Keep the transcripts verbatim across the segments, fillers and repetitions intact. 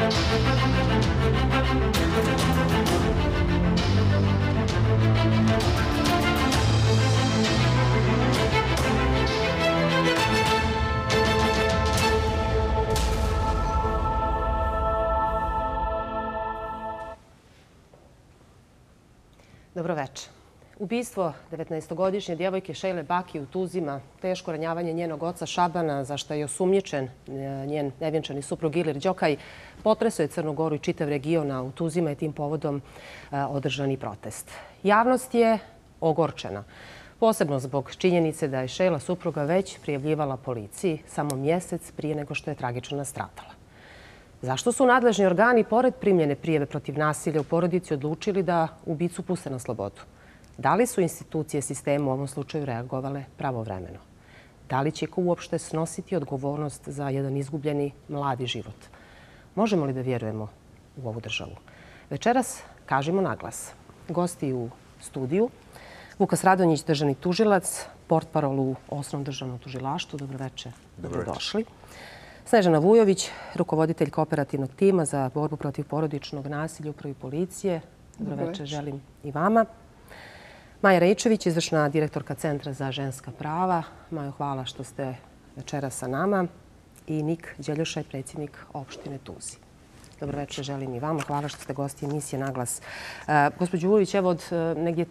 Dobroveče. Ubistvo devetnaestogodišnje djevojke Šejle Baki u Tuzima, teško ranjavanje njenog oca Šabana, za što je osumnjičen njen nevjenčani suprug Ilir Đokaj, potresao je Crnu Goru i čitav region, a u Tuzima je tim povodom održan i protest. Javnost je ogorčena, posebno zbog činjenice da je Šejla supruga već prijavljivala policiji samo mjesec prije nego što je tragično nastradala. Zašto su nadležni organi, pored primljene prijave protiv nasilja u porodici, odlučili da ubicu puste na slobodu? Da li su institucije sistema u ovom slučaju reagovale pravovremeno? Da li će ko uopšte snositi odgovornost za jedan izgubljeni mladi život? Možemo li da vjerujemo u ovu državu? Večeras kažemo naglas. Gosti u studiju: Vukas Radonjić, državni tužilac, portparol u Osnovnom državnom tužilaštvu. Dobroveče. Dobrodošli. Snežana Vujović, rukovoditelj kooperativnog tima za borbu protiv porodičnog nasilja u Upravi policije. Dobroveče želim i vama. Maja Rejčević, izvršna direktorka Centra za ženska prava. Majo, hvala što ste večeras sa nama. I Nik Đeljušaj, predsjednik opštine Tuzi. Dobroveče želim i vama. Hvala što ste gosti emisije Naglas. Gospođo Vujović, evo od negdje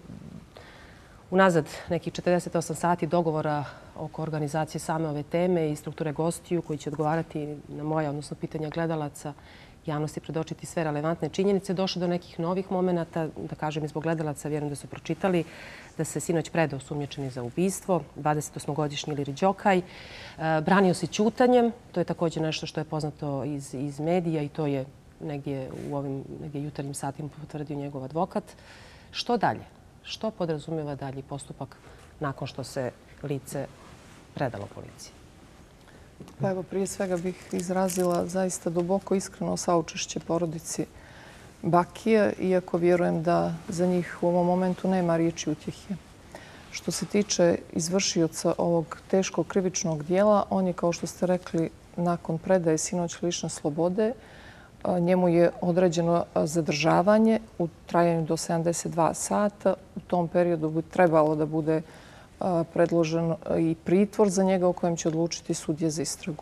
unazad nekih četrdeset osam sati dogovora oko organizacije same ove teme i strukture gostiju koji će odgovarati na moja, odnosno pitanja gledalaca, javnosti predočiti sve relevantne činjenice, došlo do nekih novih momenata, da kažem izbog gledalaca, vjerujem da su pročitali, da se sinoć predao osumnjičeni za ubistvo, dvadesetosmogodišnji Ilir Đokaj. Branio se ćutanjem, to je također nešto što je poznato iz, iz medija i to je negdje u ovim negdje jutarnjim satima potvrdio njegov advokat. Što dalje? Što podrazumijeva dalji postupak nakon što se lice predalo policiji? Pa evo, prije svega bih izrazila zaista duboko iskreno saučešće porodici Bakije, iako vjerujem da za njih u ovom momentu nema riječi utjehe. Što se tiče izvršioca ovog teškog krivičnog dijela, on je, kao što ste rekli, nakon predaje sinoć lišne slobode, njemu je određeno zadržavanje u trajanju do sedamdeset dva sata. U tom periodu bi trebalo da bude predložen i pritvor za njega o kojem će odlučiti sudija za istragu.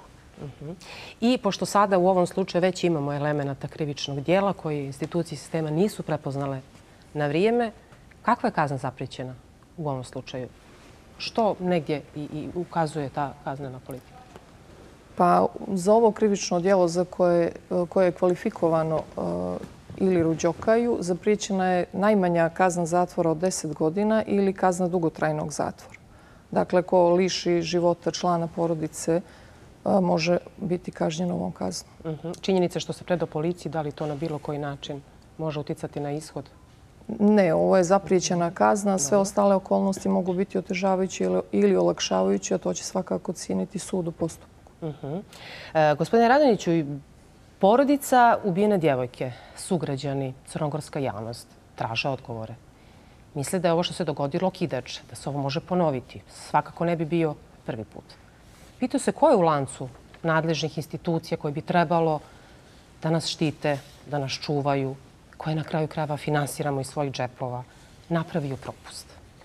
I pošto sada u ovom slučaju već imamo elemenata krivičnog dijela koji institucije sistema nisu prepoznale na vrijeme, kakva je kazna zaprijećena u ovom slučaju? Što negdje i ukazuje ta kaznena politika? Pa za ovo krivično djelo za koje, koje je kvalifikovano Iliru Đokaju zapriječena je najmanja kazna zatvora od deset godina ili kazna dugotrajnog zatvora. Dakle, ko liši života člana porodice može biti kažnjen ovom kaznom. Činjenica što se predao policiji, da li to na bilo koji način može uticati na ishod? Ne, ovo je zapriječena kazna. Sve ostale okolnosti mogu biti otežavajuće ili olakšavajuće, a to će svakako cijeniti sud u postupku. Gospodine Radonjiću, porodica ubijene djevojke, sugrađani, crnogorska javnost traže odgovore. Misle da je ovo što se dogodilo okidač, da se ovo može ponoviti. Svakako ne bi bio prvi put. Pitaju se ko je u lancu nadležnih institucija koje bi trebalo da nas štite, da nas čuvaju, koje na kraju krajeva finansiramo iz svojih džepova, napravio propust.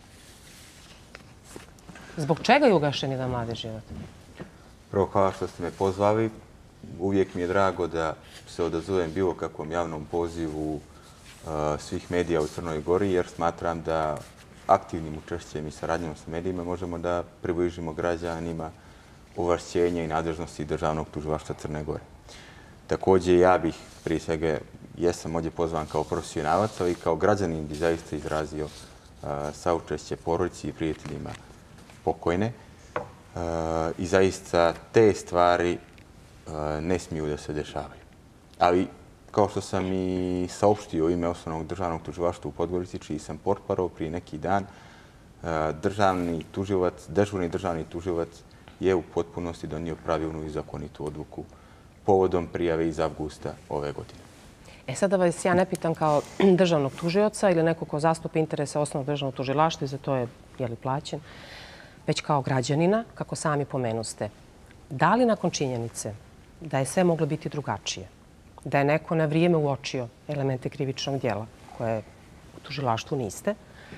Zbog čega je ugašen jedan mladi život? Prvo, hvala što ste me pozvali. Uvijek mi je drago da se odazovem bilo kakvom javnom pozivu svih medija u Crnoj Gori, jer smatram da aktivnim učešćem i saradnjom sa medijima možemo da približimo građanima ovlašćenja i nadležnosti Državnog tužilaštva Crne Gore. Također, ja bih prije svega, jesam ovdje pozvan kao profesionalac, ali i kao građanin bi zaista izrazio saučešće porodici i prijateljima pokojne. I zaista te stvari ne smiju da se dešavaju. Ali, kao što sam i saopštio u ime Osnovnog državnog tužilaštva u Podgorici, čiji sam portparol prije neki dan, državni tužilac, dežurni državni tužilac je u potpunosti donio pravilnu i zakonitu odluku povodom prijave iz avgusta ove godine. E sada vas ja ne pitam kao državnog tužioca ili neko ko zastupa interese Osnovnog državnog tužilaštva i za to je, je li plaćen, već kao građanina, kako sami pomenuste. Da li nakon činjenice da je sve moglo biti drugačije, da je neko na vrijeme uočio elemente krivičnog djela koje u tužilaštvu niste,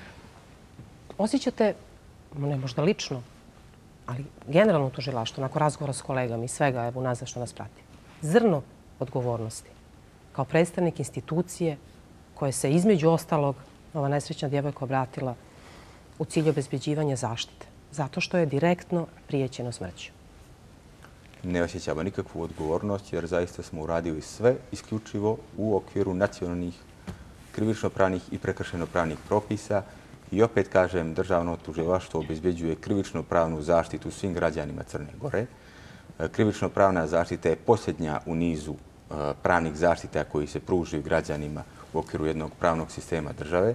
osjećate, ne možda lično, ali generalno u tužilaštvu, nakon razgovora s kolegama i svega, evo nazad što nas prati, zrno odgovornosti kao predstavnik institucije koje se između ostalog ova nesrećna djevojka obratila u cilju obezbeđivanja zaštite, zato što je direktno prijećeno smrću. Ne osjećamo nikakvu odgovornost jer zaista smo uradili sve isključivo u okviru nacionalnih krivično-pravnih i prekršajno-pravnih propisa i opet kažem, državno tužilaštvo obezbeđuje krivično-pravnu zaštitu svim građanima Crne Gore. Krivično-pravna zaštita je posljednja u nizu pravnih zaštita koji se pružuju građanima u okviru jednog pravnog sistema države.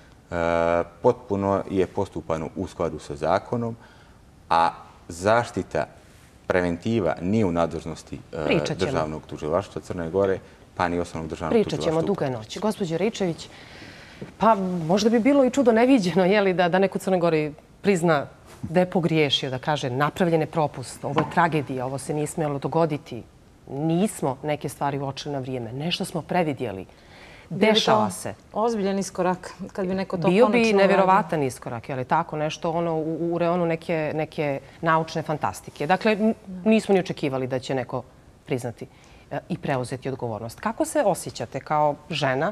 Potpuno je postupano u skladu sa zakonom, a zaštita preventiva nije u nadležnosti državnog tužilaštva Crne Gore, pa ni osnovnog državnog tužilaštva. Pričat ćemo dugo je noć. Gospođo Ričević, pa možda bi bilo i čudo neviđeno, je li, da neko u Crnoj Gori prizna da je pogriješio, da kaže napravljen je propust, ovo je tragedija, ovo se nije smjelo dogoditi. Nismo neke stvari uočili na vrijeme, nešto smo previdjeli. Dešava se. Ozbiljan iskorak, kad bi neko to konačno Bio uradio. bi nevjerovatan iskorak, je li tako? Nešto ono u, u reonu neke, neke naučne fantastike. Dakle, nismo ni očekivali da će neko priznati i preuzeti odgovornost. Kako se osjećate kao žena,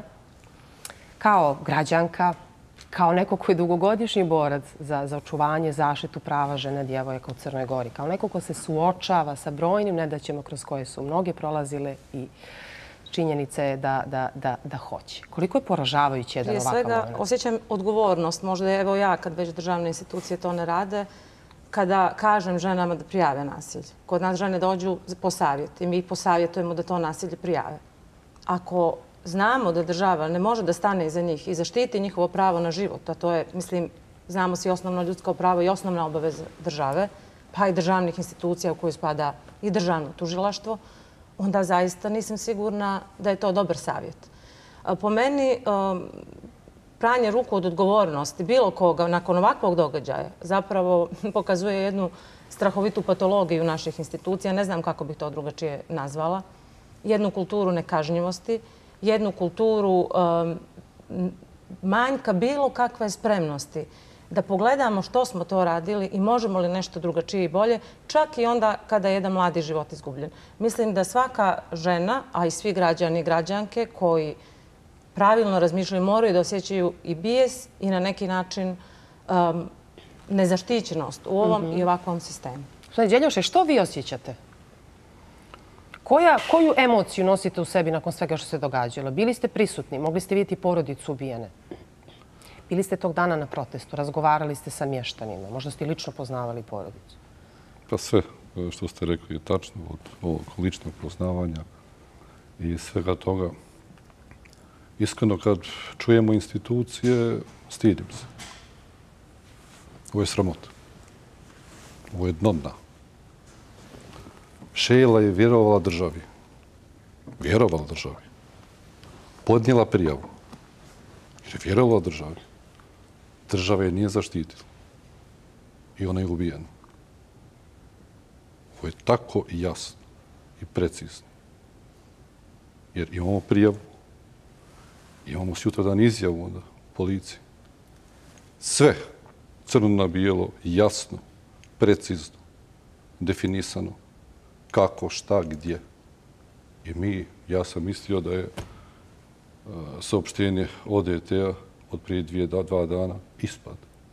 kao građanka, kao neko koji je dugogodišnji borac za, za očuvanje, zaštitu prava žena, djevojaka u Crnoj Gori, kao neko ko se suočava sa brojnim nedaćama kroz koje su mnoge prolazile i činjenica je da, da, da, da hoće. Koliko je poražavajući jedan ovakav moment? Prije svega osjećam odgovornost. Možda evo ja, kad već državne institucije to ne rade, kada kažem ženama da prijave nasilje. Kod nas žene dođu po savjet i mi ih posavjetujemo da to nasilje prijave. Ako znamo da država ne može da stane iza njih i zaštiti njihovo pravo na život, a to je, mislim, znamo svi osnovno ljudsko pravo i osnovna obaveza države, pa i državnih institucija u koju spada i državno tužilaštvo, onda zaista nisam sigurna da je to dobar savjet. Po meni, pranje ruku od odgovornosti bilo koga nakon ovakvog događaja zapravo pokazuje jednu strahovitu patologiju naših institucija. Ne znam kako bih to drugačije nazvala. Jednu kulturu nekažnjivosti, jednu kulturu manjka bilo kakve spremnosti da pogledamo što smo to radili i možemo li nešto drugačije i bolje, čak i onda kada je jedan mladi život izgubljen. Mislim da svaka žena, a i svi građani i građanke koji pravilno razmišljaju, moraju da osjećaju i bijes i na neki način um, nezaštićenost u ovom mm-hmm. i ovakvom sistemu. Gospodine Đeljoše, što vi osjećate? Koja, koju emociju nosite u sebi nakon svega što se događalo? Bili ste prisutni, mogli ste vidjeti porodicu ubijene. Bili ste tog dana na protestu, razgovarali ste sa mještanima, možda ste lično poznavali porodicu. Pa sve što ste rekli je tačno od ovog ličnog poznavanja i svega toga. Iskreno, kad čujemo institucije, stidim se. Ovo je sramota. Ovo je dno dna. Šejla je vjerovala državi. Vjerovala državi. Podnijela prijavu. Jer je vjerovala državi. Država je nije zaštitila. I ona je ubijena. Ovo je tako jasno i precizno. Jer imamo prijavu, imamo sutradan izjavu onda policiji. Sve crno na bijelo, jasno, precizno, definisano. Kako, šta, gdje. I mi, ja sam mislio da je uh, saopštenje O D T-a od prije dvije, da, dva dana ispad.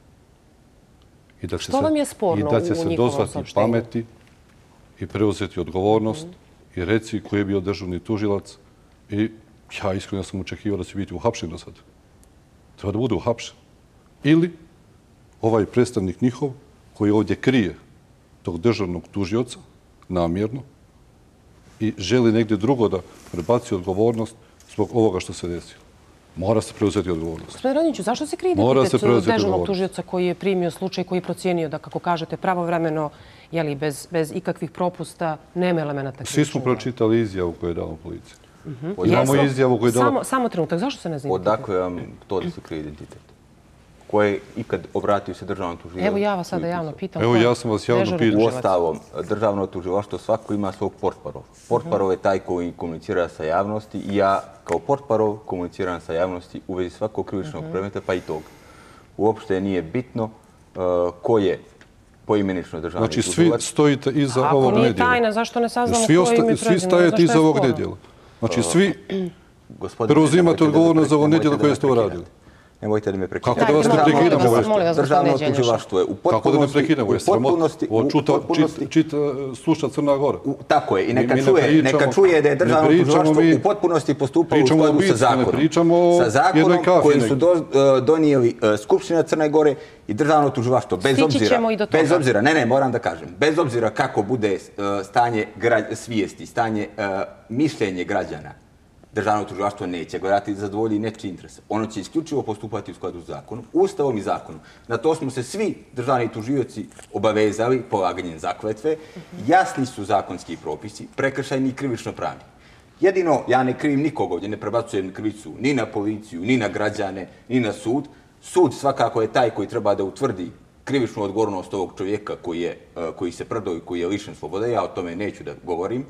I da će Što se, vam je sporno i da će u se njihovom dozvati saopštenju? pameti i preuzeti odgovornost mm-hmm. i reci koji je bio državni tužilac. I ja iskreno sam očekivao da će biti uhapšen do sada. Treba da bude uhapšen. Ili ovaj predstavnik njihov koji ovdje krije tog državnog tužioca namjerno i želi negdje drugo da prebaci odgovornost zbog ovoga što se desilo. Mora se preuzeti odgovornost. Gospodine Radonjiću, zašto se krije identitet dežurnog tužioca koji je primio slučaj, koji je procijenio da, kako kažete, pravovremeno, jeli, bez, bez ikakvih propusta, nema elemenata krivičnog djela? Svi smo pročitali izjavu koju je dala policija. Mm-hmm. Imamo izjavu koju je dala... Samo, samo trenutak, zašto se ne znate? Odakle vam to da se krije identitet? ko je ikad obratio se državnom tužilaštvu. Evo ja vas sada javno pitam. Evo ja sam vas javno pitao. Uostalom, državno tužilaštvo svako ima svog portparol. Portparol je taj koji komunicira sa javnosti i ja kao portparol komuniciram sa javnosti u vezi svakog krivičnog predmeta, pa i tog. Uopšte nije bitno ko je poimenično državni tužilac. Znači, tužilac. svi stojite iza Ako ovog nedjela. nije tajna, zašto ne saznamo Svi ko je ime Svi prezime? stajete iza ovog nedjela. Znači, svi preuzimate odgovornost za ovo nedjelo koje ste uradili. Nemojte da me prekidamo. Kako da vas ne prekidamo? Državno tužilaštvo je u potpunosti... Kako da ne prekidamo? Je sramotno sluša Crna Gora. Tako je. I neka čuje da je državno tužilaštvo u potpunosti postupalo u skladu sa zakonom. Sa zakonom koji su donijeli Skupština Crne Gore i državno tužilaštvo. Bez obzira, ne, ne, moram da kažem, bez obzira kako bude stanje svijesti, stanje mišljenje građana, državno tužilaštvo neće gledati zadovolji nečiji interes. Ono će isključivo postupati u skladu s zakonom, Ustavom i zakonom. Na to smo se svi državni tužioci obavezali polaganjem zakletve. Jasni su zakonski propisi, prekršajni i krivično pravni. Jedino, ja ne krivim nikog ovdje, ne prebacujem krivicu ni na policiju, ni na građane, ni na sud. Sud svakako je taj koji treba da utvrdi krivičnu odgovornost ovog čovjeka koji se predao i koji je lišen slobode. Ja o tome neću da govorim.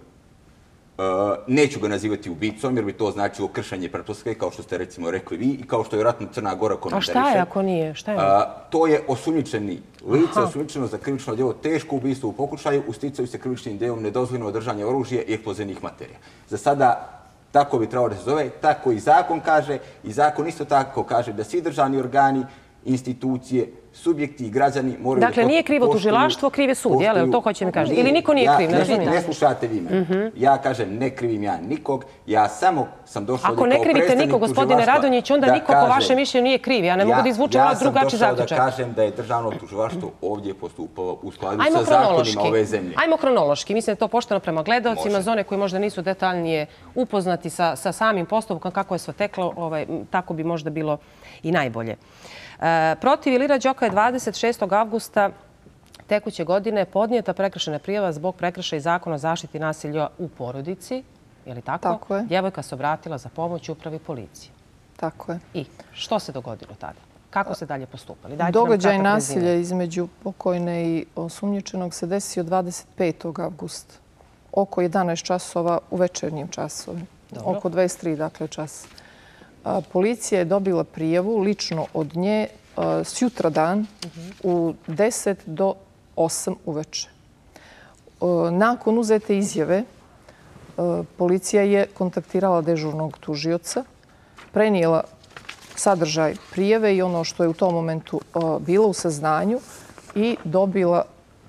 Neću ga nazivati ubicom, jer bi to značilo kršenje pretpostavke, kao što ste recimo rekli vi i kao što je vjerojatno Crna Gora komentariše. A šta je ako nije? Šta je? To je osumnjičeni lice, osumnjičeno za krivično djelo, teško ubistvo u pokušaju, usticaju se krivičnim djelom nedozvoljeno držanje oružja i eksplozivnih materija. Za sada tako bi trebalo da se zove, tako i zakon kaže, i zakon isto tako kaže da svi državni organi, institucije, subjekti i građani moraju... Dakle, nije krivo tužilaštvo, kriv je sud, je li? To hoće mi kažete. Ili niko nije kriv, ne razumijem. Ne slušate vi me. Ja kažem, ne krivim ja nikog. Ja samo sam došao ovdje kao predstavnik tužilaštva. Ako ne krivite nikog, gospodine Radonjić, onda niko po vašem mišljenju nije kriv. Ja ne mogu da izvučem vas drugačiji zaključak. Ja sam došao da kažem da je državno tužilaštvo ovdje postupalo u skladu sa zakonima ove zemlje. Ajmo kronološki. Mislim da je to pošteno prema gledalcima, za one koji možda nisu detaljnije upoznati sa samim postupkom, kako je sve teklo, tako bi možda bilo i najbolje. Protiv Ilira Đoka je dvadeset šestog avgusta tekuće godine podnijeta prekršajna prijava zbog prekršaja zakona o zaštiti nasilja u porodici. Je li tako? Tako je. Djevojka se obratila za pomoć upravi policije. Tako je. I što se dogodilo tada? Kako se dalje postupali? Događaj nasilja između pokojne i osumnjičenog se desio dvadeset petog avgusta. Oko jedanaest časova u večernjim časovima. Oko dvadeset tri, dakle, čas. Policija je dobila prijavu lično od nje sjutra dan u deset do osam uveče. Nakon uzete izjave, policija je kontaktirala dežurnog tužioca, prenijela sadržaj prijave i ono što je u tom momentu bilo u saznanju i dobila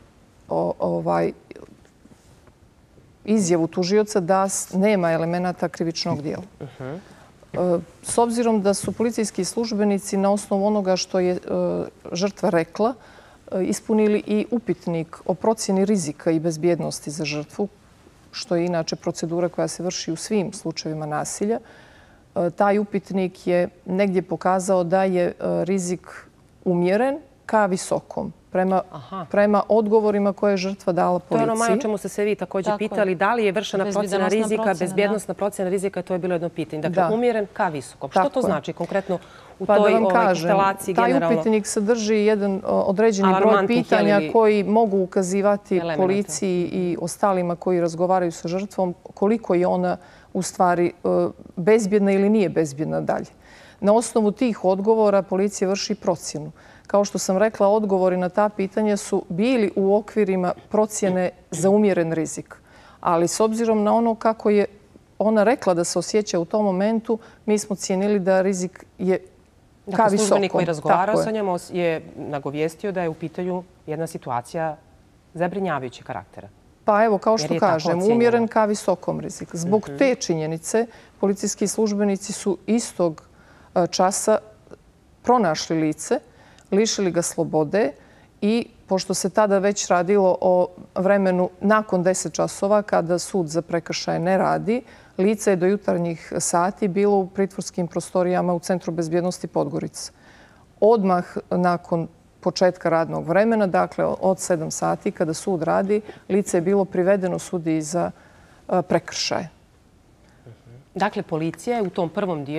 izjavu tužioca da nema elemenata krivičnog dijela. S obzirom da su policijski službenici na osnovu onoga što je žrtva rekla ispunili i upitnik o procjeni rizika i bezbjednosti za žrtvu, što je inače procedura koja se vrši u svim slučajevima nasilja, taj upitnik je negdje pokazao da je rizik umjeren ka visokom. Prema odgovorima koje je žrtva dala policiji. To je ono, Maja, o čemu ste se vi također pitali. Da li je vršena procjena rizika, bezbjednostna procjena rizika, to je bilo jedno pitanje. Dakle, umjeren ka visokom. Što to znači konkretno u toj instalaciji generalno? Taj upitnik sadrži jedan određeni broj pitanja koji mogu ukazivati policiji i ostalima koji razgovaraju sa žrtvom koliko je ona u stvari bezbjedna ili nije bezbjedna dalje. Na osnovu tih odgovora policija vrši procjenu. Kao što sam rekla, odgovori na ta pitanja su bili u okvirima procjene za umjeren rizik. Ali s obzirom na ono kako je ona rekla da se osjeća u tom momentu, mi smo cijenili da rizik je ka visokom. Dakle, službenik koji razgovarao sa njom je nagovijestio da je u pitanju jedna situacija zabrinjavajućeg karaktera. Pa evo, kao što kažem, umjeren ka visokom rizik. Zbog te činjenice, policijski službenici su istog časa pronašli lice, lišili ga slobode i pošto se tada već radilo o vremenu nakon deset časova kada sud za prekršaje ne radi, lice je do jutarnjih sati bilo u pritvorskim prostorijama u Centru bezbjednosti Podgorica. Odmah nakon početka radnog vremena, dakle od sedam sati kada sud radi, lice je bilo privedeno sudiji za prekršaje. Dakle, policija je u tom prvom dijelu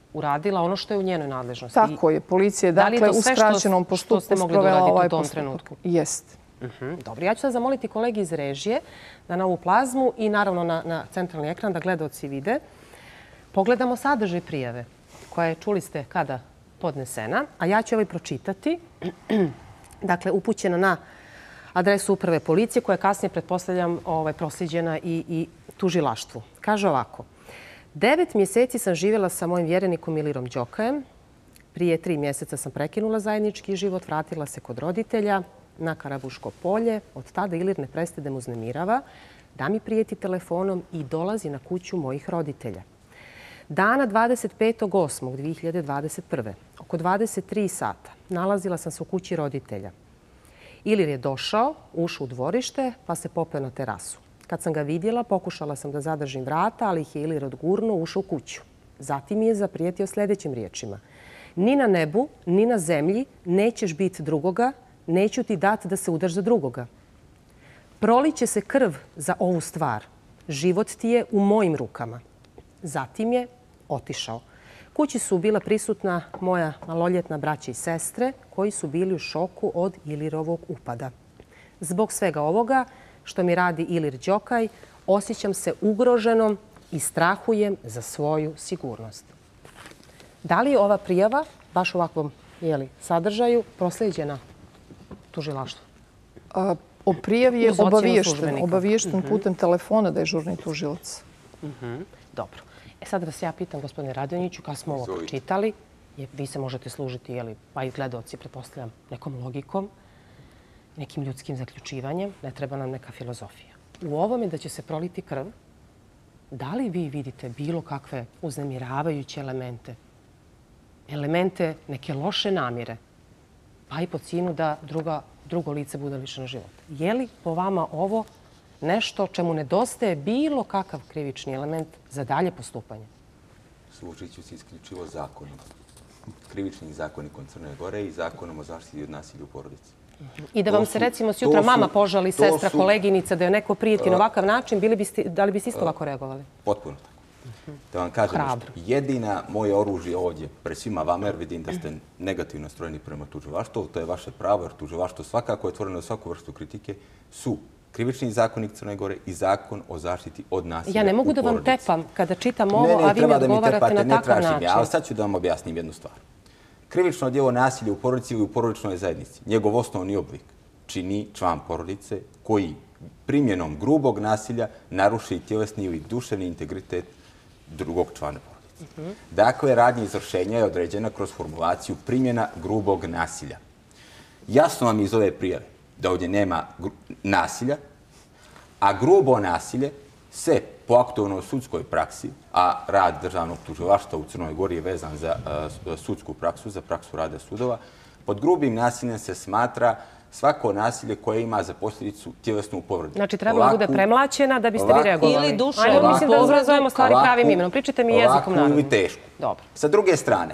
uradila ono što je u njenoj nadležnosti. Tako je. Policija je, dakle, u skraćenom postupku sprovela ovaj postupak. Jeste. Dobro, ja ću sad zamoliti kolegi iz režije da na ovu plazmu i naravno na centralni ekran da gledaoci vide. Pogledamo sadržaj prijave koja je, čuli ste, kada podnesena, a ja ću ovaj pročitati. Dakle, upućena na adresu Uprave policije koja je kasnije, pretpostavljam, proslijeđena i tužilaštvu. Kaže ovako. Devet mjeseci sam živjela sa mojim vjerenikom Ilirom Đokajem. Prije tri mjeseca sam prekinula zajednički život, vratila se kod roditelja na Karabuško polje. Od tada Ilir ne prestaje da me uznemirava, da mi prijeti telefonom i dolazi na kuću mojih roditelja. Dana dvadeset petog osmog dve hiljade dvadeset prve. oko dvadeset tri sata nalazila sam se u kući roditelja. Ilir je došao, ušao u dvorište pa se popeo na terasu. Kad sam ga vidjela, pokušala sam da zadržim vrata, ali ih je Ilir odgurnuo, ušao u kuću. Zatim je zaprijetio sljedećim riječima. Ni na nebu, ni na zemlji nećeš biti drugoga, neću ti dati da se udaš za drugoga. Proliće se krv za ovu stvar. Život ti je u mojim rukama. Zatim je otišao. Kući su bila prisutna moja maloljetna braća i sestre koji su bili u šoku od Ilirovog upada. Zbog svega ovoga što mi radi Ilir Đokaj, osjećam se ugroženom i strahujem za svoju sigurnost. Da li je ova prijava, baš u ovakvom sadržaju, proslijeđena tužilaštvu? O prijavi je obaviješten putem telefona da je žurni tužilac. Dobro. E sad vas ja pitam, gospodine Radonjiću, kad smo ovo pročitali, vi se možete služiti, pa i gledaoci, pretpostavljam, nekom logikom, nekim ljudskim zaključivanjem, ne treba nam neka filozofija. U ovome da će se proliti krv, da li vi vidite bilo kakve uznemiravajuće elemente, elemente neke loše namjere, pa i po cijenu da drugo lice bude lišeno života? Je li po vama ovo nešto čemu nedostaje bilo kakav krivični element za dalje postupanje? Služit ću se isključivo zakonom. Krivičnim zakonikom Crne Gore i zakonom o zaštiti od nasilja u porodici. I da vam se recimo sjutra mama požali, sestra, koleginica, da je neko prijeti na ovakav način, da li biste isto ovako reagovali? Potpuno tako. Da vam kažem nešto. Jedina moje oružje ovdje, pre svima vama, jer vidim da ste negativno nastrojeni prema tužilaštvu, to je vaše pravo, jer tužilaštvo svakako je otvoreno za svaku vrstu kritike, su Krivični zakonik Crne Gore i zakon o zaštiti od nasilja u porodici. Ja ne mogu da vam tepam kada čitam ovo, a vi mi odgovarate na takav način. Ja sad ću da vam objasnim jednu stvar. Krivično djelo nasilja u porodici ili u porodičnoj zajednici, njegov osnovni oblik čini član porodice koji primjenom grubog nasilja naruši tjelesni ili duševni integritet drugog člana porodice. Dakle, radnja izvršenja je određena kroz formulaciju primjena grubog nasilja. Jasno vam iz ove prijave da ovdje nema nasilja, a grubo nasilje se po aktualnoj sudskoj praksi, a rad državnog tužilaštva u Crnoj Gori je vezan za sudsku praksu, za praksu rada sudova, pod grubim nasiljem se smatra svako nasilje koje ima za posljedicu tjelesnu povredu. Znači, treba da bude premlaćena da biste vi reagovali. Ili duševnu povredu. Mislim da razvojamo stvari pravim imenom. Pričajte mi jezikom narodom. Ovako ili teško. Sa druge strane,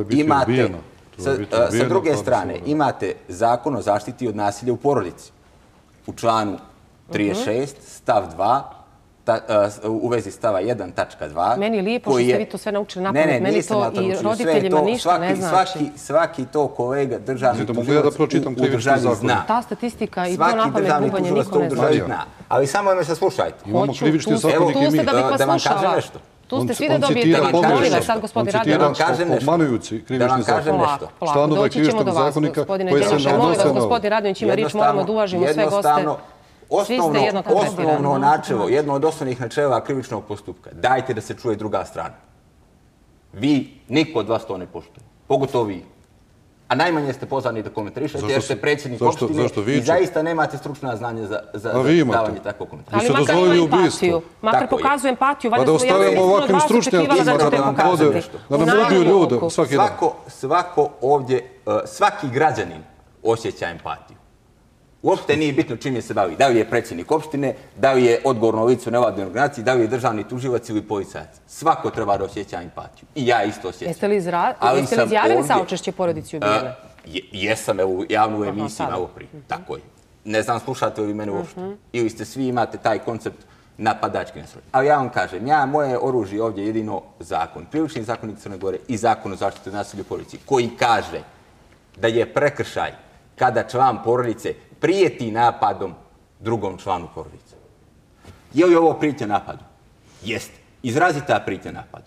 Sa druge strane, imate zakon o zaštiti od nasilja u porodici. U članu trideset šest, stav dva, u vezi stava jedan, tačka dva. Meni je lijepo što ste vi to sve naučili na pamet. Meni to i roditeljima ništa ne znači. Svaki to kolega državni tužilac u državi zna. Ta statistika i to na pamet bubanje niko ne zna. Ali samo me se slušajte. Imamo krivični zakonik i mi. Tu ste da bih vas slušala. Tu ste svi da dobijete riječ. Molim vas sad, gospodin Radonjić. Da vam kažem nešto. Obmanujući krivični zakonik. Članove krivičnog zakonika koji se ne odnose na ovo. Molim vas, gospodin Radonjić ima riječ, moramo da uvažimo sve goste. Osnovno načelo, jedno od osnovnih načela krivičnog postupka, dajte da se čuje druga strana. Vi, niko od vas to ne poštuje. Pogotovo vi. A najmanje ste pozvani da komentarišete jer ste predsjednik opštine i zaista nemate stručna znanja za davanje takvog komentara. Ali makar ima empatiju. Makar pokazuju empatiju. Pa da ostavljamo ovakvim stručnjacima da nam ubiju ljude svaki dan. Svako ovdje, svaki građanin osjeća empatiju. Uopšte nije bitno čime se bavi. Da li je predsjednik opštine, da li je odgovorno lice u nevladinoj organizaciji, da li je državni tužilac ili policajac. Svako treba da osjeća empatiju. I ja isto osjećam. Jeste li izjavili saučešće porodici ubijene? Jesam, evo, javnu emisiju malo prije. Tako je. Ne znam, slušate li mene uopšte. Ili ste svi imate taj koncept napadački nastroj. Ali ja vam kažem, ja, moje oružje ovdje je jedino zakon, Krivični zakonik Crne Gore i zakon o zaštiti od nasilja u policiji, koji kaže da je prekršaj kada član porodice prijeti napadom drugom članu porodice. Je li ovo prijetnja napadu? Jeste. Izrazita prijetnja napadu.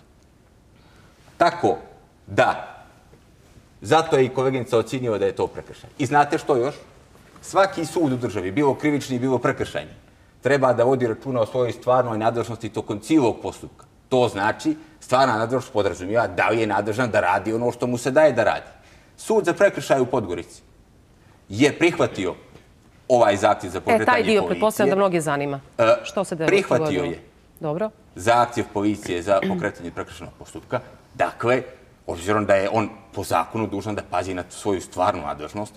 Tako da, zato je i koleginica ocjenila da je to prekršaj. I znate što još? Svaki sud u državi, bilo krivični, bilo prekršajni, treba da vodi računa o svojoj stvarnoj nadležnosti tokom cijelog postupka. To znači, stvarna nadležnost podrazumijeva da li je nadležan da radi ono što mu se daje da radi. Sud za prekršaj u Podgorici je prihvatio ovaj zahtjev za pokretanje policije. E, taj dio, pretpostavljam da mnoge zanima. Što se dogodilo? Prihvatio je zahtjev policije za pokretanje prekršajnog postupka. Dakle, obzirom da je on po zakonu dužan da pazi na svoju stvarnu nadležnost,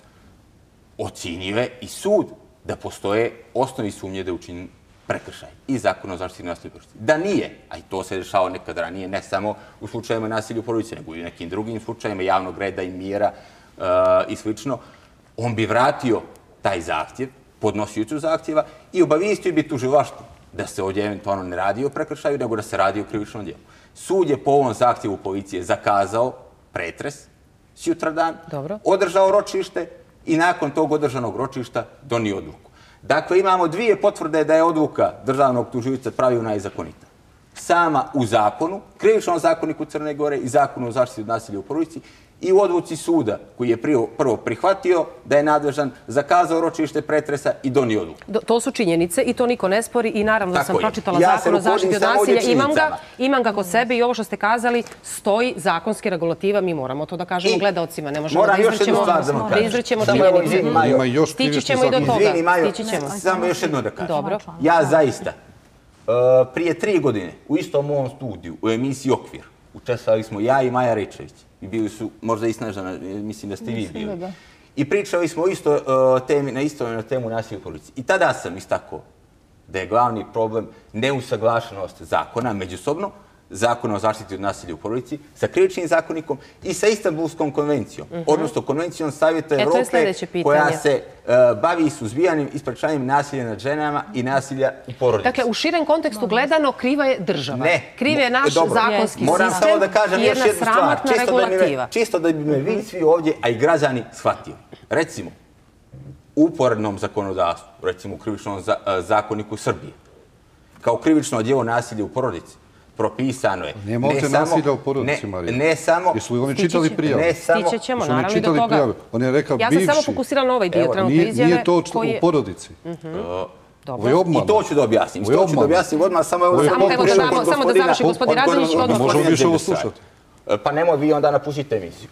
ocjenio je i sud da postoje osnovi sumnje da je učinjen prekršaj i zakon o zaštiti nasilja u porodici. Da nije, a i to se dešava nekad ranije, ne samo u slučajima nasilja u porodici, nego i u nekim drugim slučajima javnog reda i mira i slično, on bi vratio taj zahtjev, podnosiocu zahtjeva i obavijestio bi tužilaštvo da se ovdje eventualno ne radi o prekršaju, nego da se radi o krivičnom djelu. Sud je po ovom zahtjevu policije zakazao pretres sutradan, održao ročište i nakon tog održanog ročišta donio odluku. Dakle, imamo dvije potvrde da je odluka državnog tužioca pravilna i zakonita. Sama u zakonu, krivičnom zakoniku Crne Gore i zakonu o zaštiti od nasilja u porodici i u odluci suda koji je prvo prihvatio da je nadležan, zakazao ročište pretresa i donio odluku. To su činjenice i to niko ne spori i naravno da sam pročitala zakon o zaštiti od nasilja. Imam ga kod sebe i ovo što ste kazali stoji zakonski regulativa. Mi moramo to da kažemo gledalcima. Ne možemo da izvrćemo činjenice. Stići ćemo i do toga. Samo još jedno da kažem. Ja zaista prije tri godine u istom ovom studiju u emisiji Okvir učestvovali smo ja i Maja Rečević. I bili su možda i Snežana, mislim da ste vi bili. I pričali smo na isto temu nasilja u porodici. I tada sam istakao da je glavni problem neusaglašenost zakona međusobno, zakona o zaštiti od nasilja u porodici, sa krivičnim zakonikom i sa Istanbulskom konvencijom, odnosno konvencijom Savjeta Evrope koja se bavi suzbijanjem i sprečavanjem nasilja nad ženama i nasilja u porodici. Dakle, u širem kontekstu gledano, kriva je država. Kriv je naš zakonski sistem i jedna sramotna regulativa. Čisto da bi me vi svi ovdje, a i građani, shvatili. Recimo, u uporednom zakonodavstvu, recimo u krivičnom zakoniku Srbije, kao krivično djelo nasilja u porodici, propisano je. Nema ovdje nasilja u porodici, Marija. Ne samo... Jesu li oni čitali prijavu? Stiće ćemo, naravno i do toga. On je rekao bivši. Ja sam samo fokusirala na ovaj dio trenutne izjave. Nije to u porodici. Ovo je obmana. I to ću da objasnim. To ću da objasnim odmah, samo evo... Samo da završi gospodin Radonjić i odmah. Možemo više ovo slušati. Pa nemoj, vi onda napustite emisiju.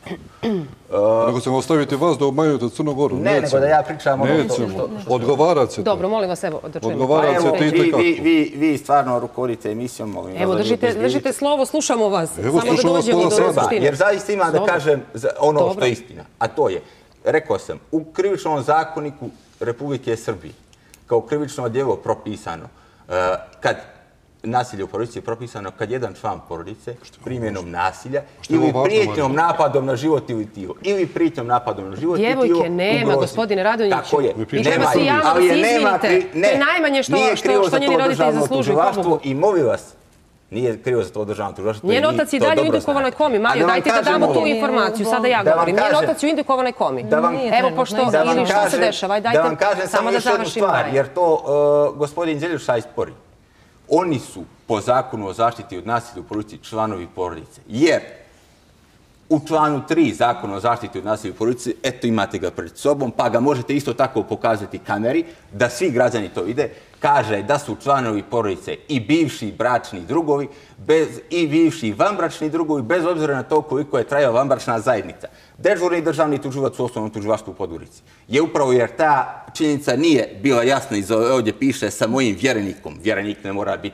Nego ćemo ostaviti vas da obmanjujete Crnu Goru. Ne, nego da ja pričam ono što... Nećemo. Odgovarat ćete. Dobro, molim vas, evo, da čujemo. Odgovarat ćete i tekako. Vi stvarno rukovodite emisijom, molim vas. Evo, držite slovo, slušamo vas. Evo, slušamo vas pola sata. Jer zaista imam da kažem ono što je istina. A to je, rekao sam, u krivičnom zakoniku Republike Srbije, kao krivično djelo propisano, kad nasilje u porodici je propisano kad jedan član porodice primjenom nasilja ili prijetnjom napadom na život ili tijelo. Ili prijetnjom napadom na život ili tijelo Djevojke nema, gospodine Radonjiću. Tako je. I treba se javno da se izvinite. To je najmanje što njeni roditelji zaslužuju. I molim vas, nije krivo za to državno tužilaštvo. Njen otac je dalje u indukovanoj komi. Mario, dajte da damo tu informaciju. Sada ja govorim. Njen otac je u indukovanoj komi. Evo, pošto, ili što se dešava. Da vam kažem samo još jednu stvar, jer to gospodin Đeljušaj spori. Oni su po zakonu o zaštiti od nasilja u porodici članovi porodice. Jer u članu tri zakona o zaštiti od nasilja u porodici, eto imate ga pred sobom, pa ga možete isto tako pokazati kameri, da svi građani to vide, kaže da su članovi porodice i bivši bračni drugovi i bivši vanbračni drugovi, bez obzira na to koliko je trajala vanbračna zajednica. Dežurni državni tužilac u osnovnom tužilaštvu u Podgorici je upravo jer ta činjenica nije bila jasna, ovdje piše sa mojim vjerenikom, vjerenik ne mora biti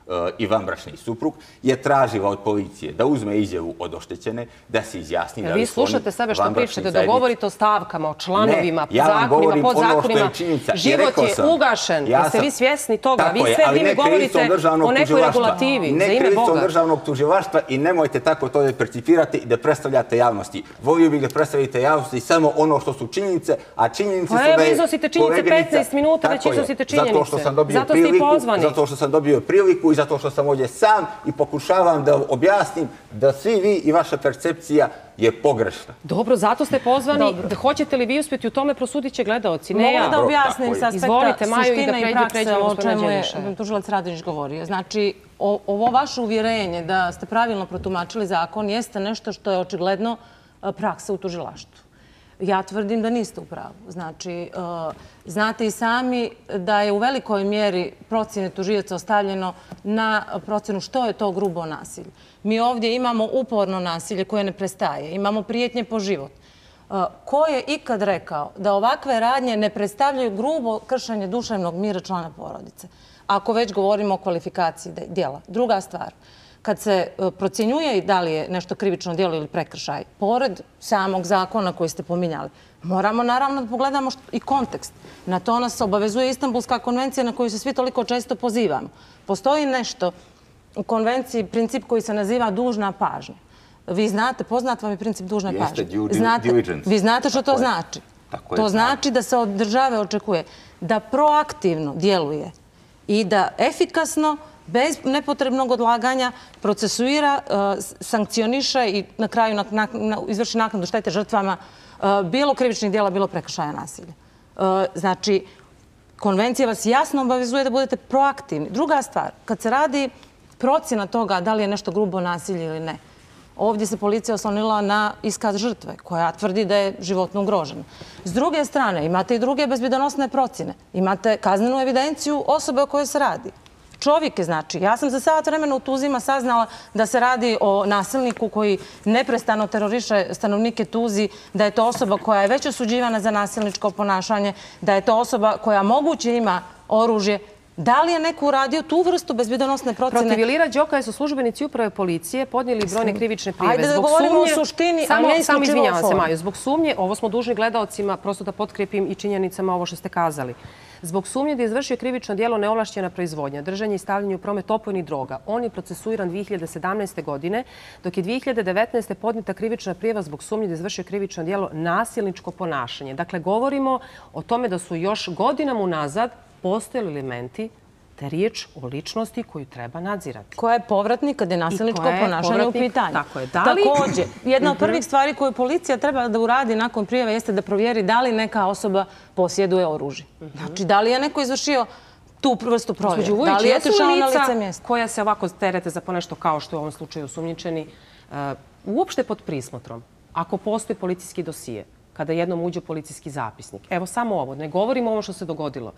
i vanbračni suprug, je tražila od policije da uzme izjavu od oštećene, da se izjasni da li Vi su oni slušate sebe što vanbračni pričate, da zajednici. govorite o stavkama, o članovima, Ne, ja vam zakonima, govorim ono što je podzakonima. činjenica. I Život rekao je sam, ugašen. ja Jeste sam- vi svjesni toga? Tako Vi je, sve ali vrijeme ne krivicom govorite državnog o nekoj tužilaštva. regulativi, Ne za ime krivicom Boga. državnog tužilaštva i nemojte tako to da percipirate i da predstavljate javnosti. Volio bih da predstavite javnosti samo ono što su činjenice, a činjenice Pa su da evo, je iznosite činjenice koleginica- petnaest minuta, već Tako je, iznosite Zato što činjenice. sam dobio Zato ste i priliku, pozvani. zato što sam dobio priliku i zato što sam ovdje sam i pokušavam da objasnim da svi vi i vaša percepcija je pogrešna. Dobro, zato ste pozvani. Da hoćete li vi uspjeti u tome, prosudit će gledaoci, ne Mogu ja. da Dobro, objasnim tako je. sa aspekta Izvolite, Majo, i da suštine i pređe- prakse pređemo o gospodina čemu je Đeliša. tužilac Radonjić govorio. Znači, o- ovo vaše uvjerenje da ste pravilno protumačili zakon jeste nešto što je očigledno e, praksa u tužilaštvu. Ja tvrdim da niste u pravu. Znači, e, znate i sami da je u velikoj mjeri procjene tužioca ostavljeno na procjenu što je to grubo nasilje. Mi ovdje imamo uporno nasilje koje ne prestaje. Imamo prijetnje po život. Uh, Ko je ikad rekao da ovakve radnje ne predstavljaju grubo kršenje duševnog mira člana porodice? Ako već govorimo o kvalifikaciji de- djela. Druga stvar, kad se uh, procjenjuje i da li je nešto krivično djelo ili prekršaj, pored samog zakona koji ste pominjali, moramo naravno da pogledamo što- i kontekst. Na to nas obavezuje Istanbulska konvencija na koju se svi toliko često pozivamo. Postoji nešto u konvenciji, princip koji se naziva dužna pažnja. Vi znate, poznat vam je princip dužne Jeste, pažnje. due Znate, diligence. vi znate što to Tako je. znači. Tako je, To znam. znači da se od države očekuje da proaktivno djeluje i da efikasno, bez nepotrebnog odlaganja, procesuira, uh, sankcioniše i na kraju nak- nak- na- izvrši naknadu štete žrtvama uh, bilo krivičnih djela, bilo prekršaja nasilja. Uh, Znači, konvencija vas jasno obavezuje da budete proaktivni. Druga stvar, kad se radi procjena toga da li je nešto grubo nasilje ili ne, ovdje se policija oslonila na iskaz žrtve, koja tvrdi da je životno ugrožena. S druge strane, imate i druge bezbjedonosne procjene. Imate kaznenu evidenciju osobe o kojoj se radi. Čovjek je, znači, ja sam za sat vremena u Tuzima saznala da se radi o nasilniku koji neprestano teroriše stanovnike Tuzi, da je to osoba koja je već osuđivana za nasilničko ponašanje, da je to osoba koja moguće ima oružje. Da li je neko uradio tu vrstu bezbjedonosne procjene? Protiv Ilira Đokaja su službenici uprave policije podnijeli brojne krivične prijave. Ajde da Zbog govorimo o sumnje- suštini, a samo, ne samo isključivo o izvinjavam se, formi. Maju. Zbog sumnje, ovo smo dužni gledaocima, prosto da potkrijepim i činjenicama ovo što ste kazali. Zbog sumnje da je izvršio krivično djelo neovlašćena proizvodnja, držanje i stavljanje u promet opojnih droga. On je procesuiran dvije hiljade sedamnaeste. godine, dok je dvije hiljade devetnaeste. podnijeta krivična prijava zbog sumnje da je izvršio krivično djelo nasilničko ponašanje. Dakle, govorimo o tome da su još godinama unazad postojali elementi da je riječ o ličnosti koju treba nadzirati. Koja je povratnik kad je nasilničko koja je ponašanje u povratnik, pitanju. tako je. Da li- Također, jedna od prvih stvari koju policija treba da uradi nakon prijave jeste da provjeri da li neka osoba posjeduje oružje. Znači, da li je neko izvršio tu vrstu provjere? Gospođo Da Vujić, li je jesu otišao li na lice lica mjesta? koja se ovako terete za ponešto kao što je u ovom slučaju osumnjičeni, uh, uopšte pod prismotrom, ako postoji policijski dosije, kada jednom uđe u policijski zapisnik, evo samo ovo, ne govorimo o ovo što se dogodilo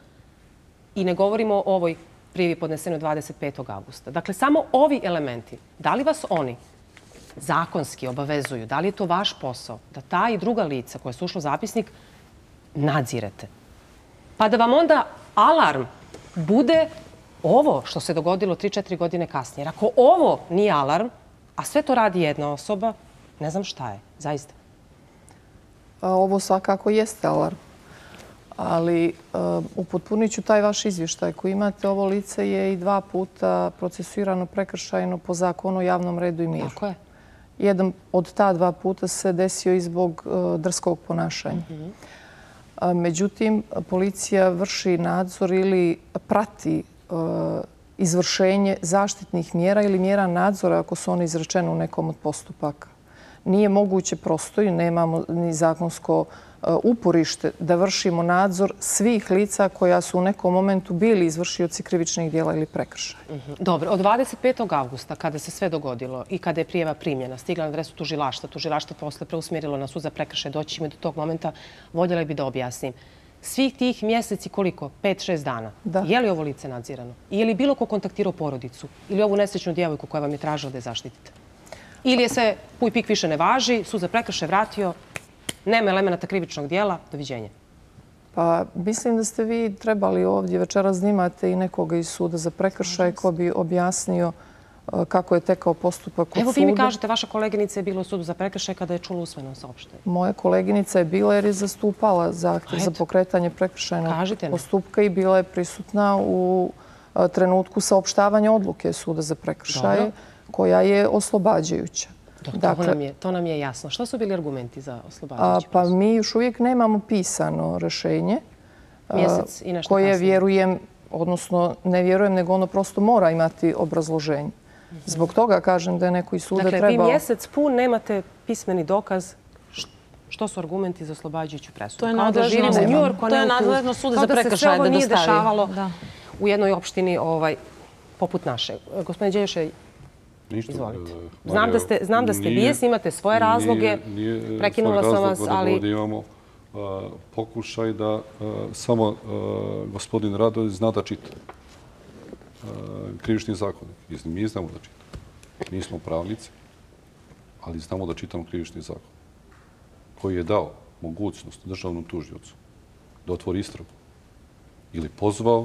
i ne govorimo o ovoj prijavi podnesenoj dvadeset petog avgusta. Dakle, samo ovi elementi, da li vas oni zakonski obavezuju, da li je to vaš posao, da ta i druga lica koja su ušla u zapisnik nadzirete? Pa da vam onda alarm bude ovo što se dogodilo tri četiri godine kasnije. Jer ako ovo nije alarm, a sve to radi jedna osoba, ne znam šta je, zaista. A ovo svakako jeste alarm. Ali uh, upotpunit ću taj vaš izvještaj koji imate. Ovo lice je i dva puta procesuirano prekršajno po zakonu o javnom redu i miru. Tako je. Jedan od ta dva puta se desio i zbog uh, drskog ponašanja. A, međutim, policija vrši nadzor ili prati uh, izvršenje zaštitnih mjera ili mjera nadzora ako su one izrečene u nekom od postupaka. Nije moguće prosto i nemamo ni zakonsko uh, uporište da vršimo nadzor svih lica koja su u nekom momentu bili izvršioci krivičnih djela ili prekršaja. Dobro, od dvadeset petog avgusta, kada se sve dogodilo i kada je prijava primljena, stigla na adresu tužilaštva, tužilaštvo posle preusmjerilo na sud za prekršaj, doći ćemo do tog momenta, voljela bi da objasnim. Svih tih mjeseci koliko? Pet, šest dana. Da. Je li ovo lice nadzirano? I je li bilo ko kontaktirao porodicu? Ili ovu nesrećnu djevojku koja vam je tražila da je zaštitite? Ili je sve puj pik više ne važi, sud za prekršaj vratio, nema elemenata krivičnog djela, doviđenja. Pa mislim da ste vi trebali ovdje večeras da imate i nekoga iz suda za prekršaj ko bi objasnio kako je tekao postupak kod suda. Evo vi mi kažete, vaša koleginica je bila u sudu za prekršaj kada je čula usmeno saopštenje. Moja koleginica je bila jer je zastupala zahtjev za pokretanje prekršajnog postupka i bila je prisutna u trenutku saopštavanja odluke suda za prekršaje koja je oslobađajuća. To nam je jasno. Što su bili argumenti za oslobađajući postupak? Pa mi još uvijek nemamo pisano rešenje mjesec i nešto koje vjerujem, odnosno ne vjerujem, nego ono prosto mora imati obrazloženje. Zbog toga kažem da je neko iz suda trebao... Dakle, vi mjesec pun nemate pismeni dokaz što su argumenti za oslobađajuću presudu. To je nadležno suda za prekršaj da dostavi. Kao da se sve ovo nije dešavalo u jednoj opštini poput naše. Gospodine Đeljuše, izvolite. Znam da ste bijes, imate svoje razloge. Prekinula sam vas, ali... Imamo pokušaj da samo gospodin Radović zna da čita krivični zakonik. Mi znamo da čitamo. Nismo pravnici, ali znamo da čitamo krivični zakon koji je dao mogućnost državnom tužiocu da otvori istragu ili pozvao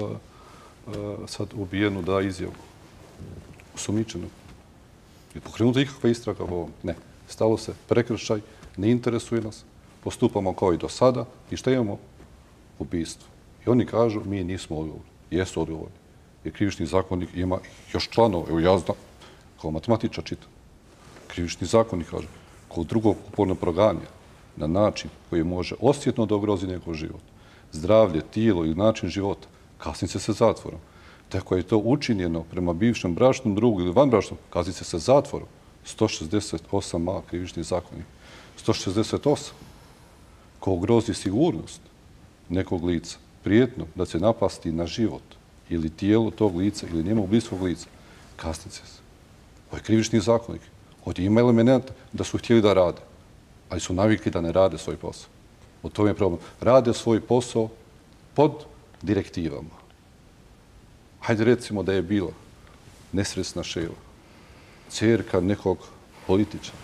sad ubijenu da izjavu osumnjičenog. Je pokrenuta ikakva istraga u ovom? Ne. Stalo se prekršaj, ne interesuje nas, postupamo kao i do sada i šta imamo? Ubistvo. I oni kažu mi nismo odgovorni. Jesu odgovorni. Jer krivični zakonik ima još članova. Evo ja znam, kao matematičar čitam. Krivični zakonik kaže, kod drugog upornog proganja na način koji može osjetno da ugrozi njegov život, zdravlje, tijelo i način života, kazni se sa zatvorom. Tako je to učinjeno prema bivšem bračnom drugu ili vanbračnom, kazni se sa zatvorom. sto šezdeset osam a krivični zakonik. sto šezdeset osam ko ugrozi sigurnost nekog lica, prijetno da će napasti na život ili tijelo tog lica ili njemu bliskog lica, kaznit će se. Ovo je krivični zakonik. Ovdje ima elementa da su htjeli da rade, ali su navikli da ne rade svoj posao. O tome je problem. Rade svoj posao pod direktivama. Hajde recimo da je bila nesretna Šejla, ćerka nekog političara.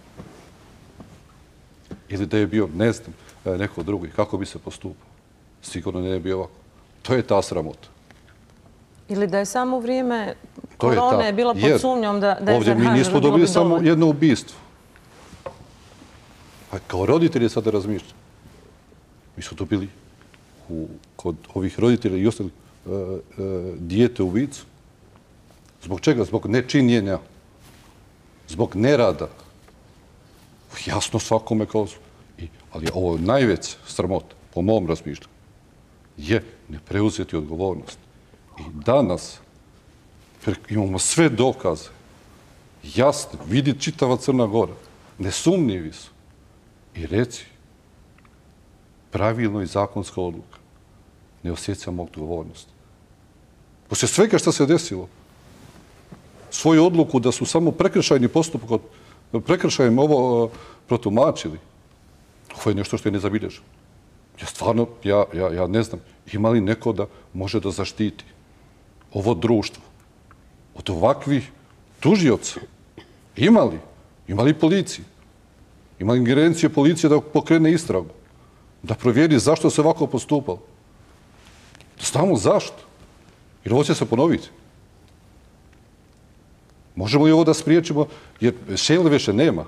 Ili da je bio, ne znam, neko drugi. Kako bi se postupao? Sigurno ne bi ovako. To je ta sramota. Ili da je samo u vrijeme korone bila pod sumnjom da je zaraženo. Ovdje mi nismo dobili samo jedno ubistvo. Kao roditelji sada razmišljam. Mi smo dobili kod ovih roditelja i ostalih dijete ubicu. Zbog čega? Zbog nečinjenja. Zbog nerada. Jasno svakome kao su. Ali ovo je najveća sramota, po mom razmišljanju, je ne preuzeti odgovornost. I danas imamo sve dokaze, jasne, vidi čitava Crna Gora, nesumnjivi su. I reci, pravilno i zakonska odluka, ne osjećam odgovornost. Poslije svega što se desilo, svoju odluku da su samo prekršajni postupak, prekršajem ovo protumačili, ovo je nešto što je nezabilježeno. Ja stvarno, ja ne znam, ima li neko da može da zaštiti ovo društvo od ovakvih tužioca? Ima li? Ima li policije? Ima li ingerencije policije da pokrene istragu? Da provjeri zašto se ovako postupalo? Da znamo zašto. Jer ovo će se ponoviti. Možemo li ovo da spriječimo? Jer Šejle više nema.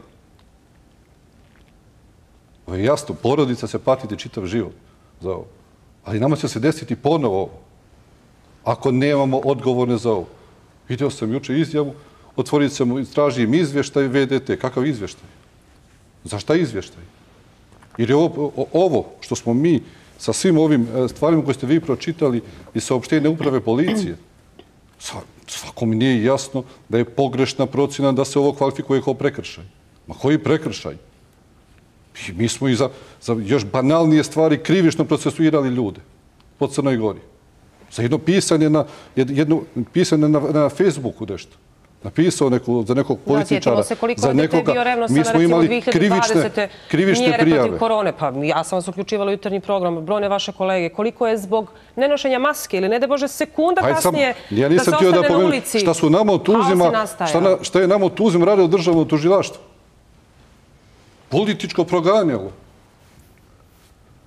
Ovo je jasno, porodica će patiti čitav život za ovo. Ali nama će se desiti ponovo ovo. Ako nemamo odgovorne za ovo. Vidio sam juče izjavu, otvorit ćemo, tražim izvještaj V D T. Kakav izvještaj? Za šta izvještaj? Jer je ovo što smo mi sa svim ovim stvarima koje ste vi pročitali i saopštenje uprave policije, svakom nije jasno da je pogrešna procjena da se ovo kvalifikuje kao prekršaj. Ma koji prekršaj? Mi smo i za još banalnije stvari krivično procesuirali ljude po Crnoj Gori. Za jedno pisanje na, jedno pisanje na Facebooku nešto. Napisao za nekog političara, za nekoga. Mi smo imali krivične prijave. Pa ja sam vas uključivala u jutarnji program, brojne vaše kolege. Koliko je zbog nenošenja maske ili ne da Bože sekunda kasnije da se ostane na ulici. Šta su nama u tuzima, šta je nama u tuzima radilo državno tužilaštvo? Političko proganjalo.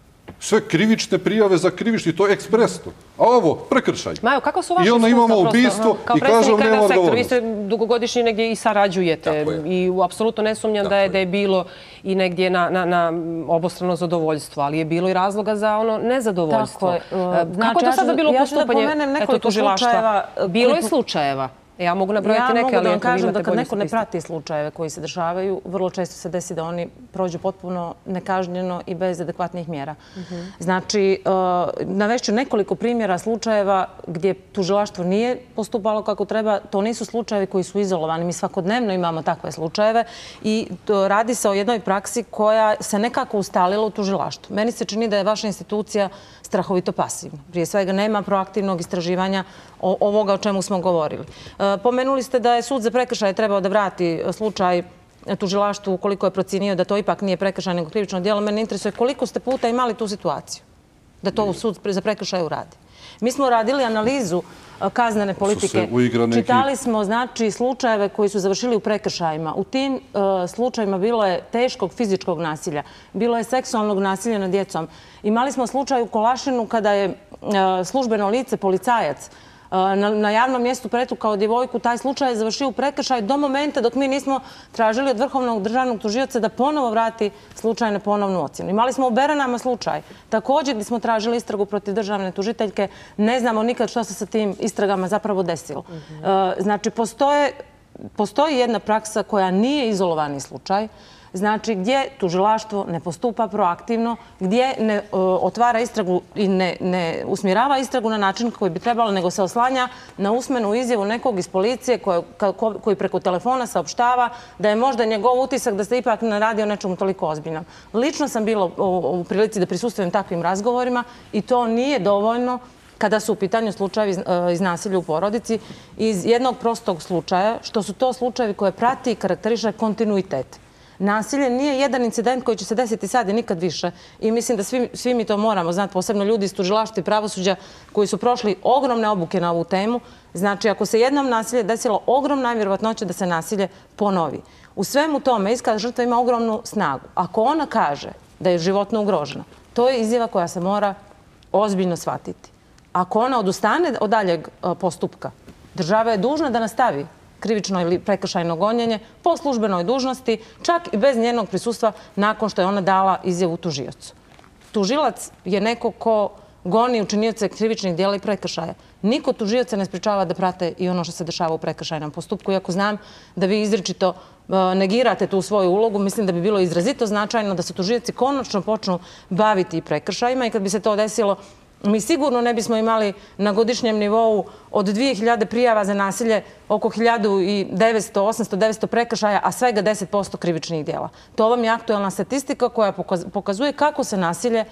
Sve krivične prijave za krivični, to je ekspresno. A ovo, prekršaj. Majo, kako su vaše I onda iskustva imamo prosto, ubistvo kao i kažemo predsjednik nema Reda sektora? Vi odgovornosti. ste dugogodišnji negdje i sarađujete i apsolutno ne sumnjam da je, da je bilo i negdje na, na, na obostrano zadovoljstvo, ali je bilo i razloga za ono nezadovoljstvo. Tako je. Kako Znači, je do sada bilo ja ću da postupanje pomenem eto, nekoliko tužilaštva? slučajeva Bilo je koji- slučajeva. Ja mogu nabrojati Ja neke, mogu ali da vam eto, vi kažem imate da kad bolju neko ne statistiku. prati slučajeve koji se dešavaju, vrlo često se desi da oni prođu potpuno nekažnjeno i bez adekvatnih mjera. Znači, navešću nekoliko primjera slučajeva gdje tužilaštvo nije postupalo kako treba. To nisu slučajevi koji su izolovani. Mi svakodnevno imamo takve slučajeve i to radi se o jednoj praksi koja se nekako ustalila u tužilaštvu. Meni se čini da je vaša institucija strahovito pasivna. Prije svega nema proaktivnog istraživanja o- ovoga o čemu smo govorili. E, Pomenuli ste da je sud za prekršaje trebao da vrati slučaj tužilaštvu ukoliko je procenio da to ipak nije prekršaj nego krivično djelo. Mene interesuje koliko ste puta imali tu situaciju da to sud za prekršaje uradi. Mi smo radili analizu e, kaznene politike. uigra neki- Čitali smo znači slučajeve koji su završili u prekršajima. U tim e, slučajima bilo je teškog fizičkog nasilja, bilo je seksualnog nasilja nad djecom. Imali smo slučaj u Kolašinu kada je e, službeno lice, policajac, na, na javnom mjestu pretukao djevojku. Taj slučaj je završio u prekršaju do momenta dok mi nismo tražili od Vrhovnog državnog tužioca da ponovo vrati slučaj na ponovnu ocjenu. Imali smo u Beranama slučaj, također gdje smo tražili istragu protiv državne tužiteljke. Ne znamo nikad što se sa tim istragama zapravo desilo. E, Znači, postoje, postoji jedna praksa koja nije izolovani slučaj, znači gdje tužilaštvo ne postupa proaktivno, gdje ne e, otvara istragu i ne, ne usmjerava istragu na način koji bi trebalo, nego se oslanja na usmenu izjavu nekog iz policije koje, ka- ko- koji preko telefona saopštava da je možda njegov utisak da se ipak ne radi o nečemu toliko ozbiljnom. Lično sam bila u, u prilici da prisustvujem takvim razgovorima i to nije dovoljno kada su u pitanju slučajevi iz, iz nasilja u porodici iz jednog prostog slučaja, što su to slučajevi koje prati i karakteriše kontinuitet. Nasilje nije jedan incident koji će se desiti sad i nikad više. I mislim da svi, svi mi to moramo znati, posebno ljudi iz tužilaštva i pravosuđa koji su prošli ogromne obuke na ovu temu. Znači, ako se jednom nasilje desilo, ogromna je vjerovatnoća da se nasilje ponovi. U svemu tome, iskaz žrtva ima ogromnu snagu. Ako ona kaže da je životno ugrožena, to je izjava koja se mora ozbiljno shvatiti. Ako ona odustane od daljeg e, postupka, država je dužna da nastavi krivično ili prekršajno gonjenje po službenoj dužnosti, čak i bez njenog prisustva nakon što je ona dala izjavu tužiocu. Tužilac je neko ko goni učinioce krivičnih djela i prekršaja. Niko tužioca ne sprečava da prate i ono što se dešava u prekršajnom postupku. Iako znam da vi izričito e, negirate tu svoju ulogu, mislim da bi bilo izrazito značajno da se tužioci konačno počnu baviti i prekršajima i kad bi se to desilo, mi sigurno ne bismo imali na godišnjem nivou od dvije hiljade prijava za nasilje oko hiljadu devetsto, osamsto, devetsto prekršaja, a svega deset posto krivičnih djela. To vam je aktuelna statistika koja pokazuje kako se nasilje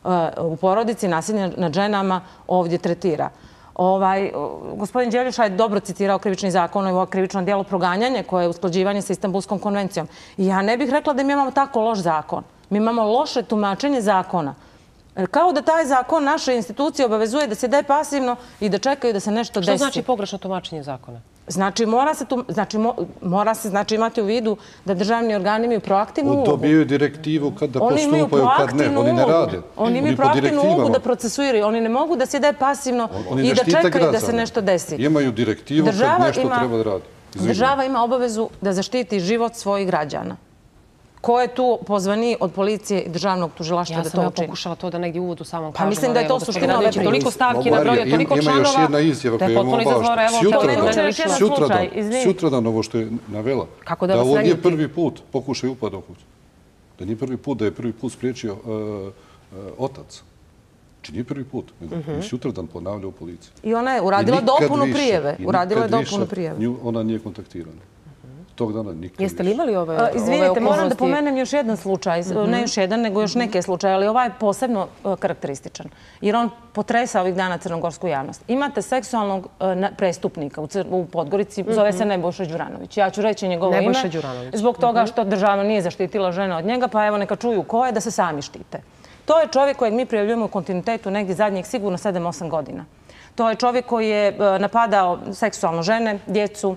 u porodici, nasilje nad ženama ovdje tretira. Ovaj, gospodin Đeljuša je dobro citirao krivični zakon i ovo krivično djelo proganjanje koje je usklađivanje sa Istanbulskom konvencijom. I ja ne bih rekla da mi imamo tako loš zakon. Mi imamo loše tumačenje zakona. Kao da taj zakon naše institucije obavezuje da se daje pasivno i da čekaju da se nešto desi. Što znači pogrešno tumačenje zakona? Znači, mora se, tu, znači, mo, mora se znači, imati u vidu da državni organi imaju proaktivnu ulogu. Dobijaju direktivu kada Oni imaju postupaju, kad ne. Oni ne rade. Oni imaju po proaktivnu ulogu direktivama. da procesuiraju. Oni ne mogu da se daje pasivno Oni i ne da štite čekaju da se građane. nešto desi. Imaju direktivu Država kad nešto ima- treba da radi. Izvinite. Država ima obavezu da zaštiti život svojih građana. Ko je tu pozvani od policije i državnog tužilaštva Ja da sam to ja učini? pokušala to da negdje u uvodu samom Pa kažem. mislim da je ali to evo, suština gospodin ove Radović toliko priče. stavki Mogu- nabrojio, Ima- toliko ima članova. još jedna izjava da je koja je potpuno veoma izazvao važna. revolt. Sutradan- Evo, mene još lično. jedan Sutradan, slučaj, izvini. sutradan ovo što je navela, Kako da da vas ovo ne nije ljuti? prvi put pokušaj upada u kuću. Da nije prvi put, da je prvi put spriječio uh, uh, otac. Znači nije prvi put, nego uh -huh. sutradan ponavlja u policiji. I ona je uradila I nikad dopunu više, prijeve. i Uradila je nikad dopunu više prijeve. nju- Ona nije kontaktirana. Tog dana nikad Jeste li više. imali ove, A, ove Izvinite, moram da okolnosti? pomenem još jedan slučaj, ne još jedan, nego još neke slučaje, ali ovaj je posebno e, karakterističan, jer on potresa ovih dana crnogorsku javnost. Imate seksualnog e, na- prestupnika u, Cr- u Podgorici, zove se Nebojša Đuranović. Ja ću reći njegovo Nebojša ime, Đuranović. zbog toga što država nije zaštitila žene od njega, pa evo neka čuju ko je da se sami štite. To je čovjek kojeg mi prijavljujemo u kontinuitetu negdje zadnjih sigurno sedam osam godina. To je čovjek koji je e, napadao seksualno žene, djecu,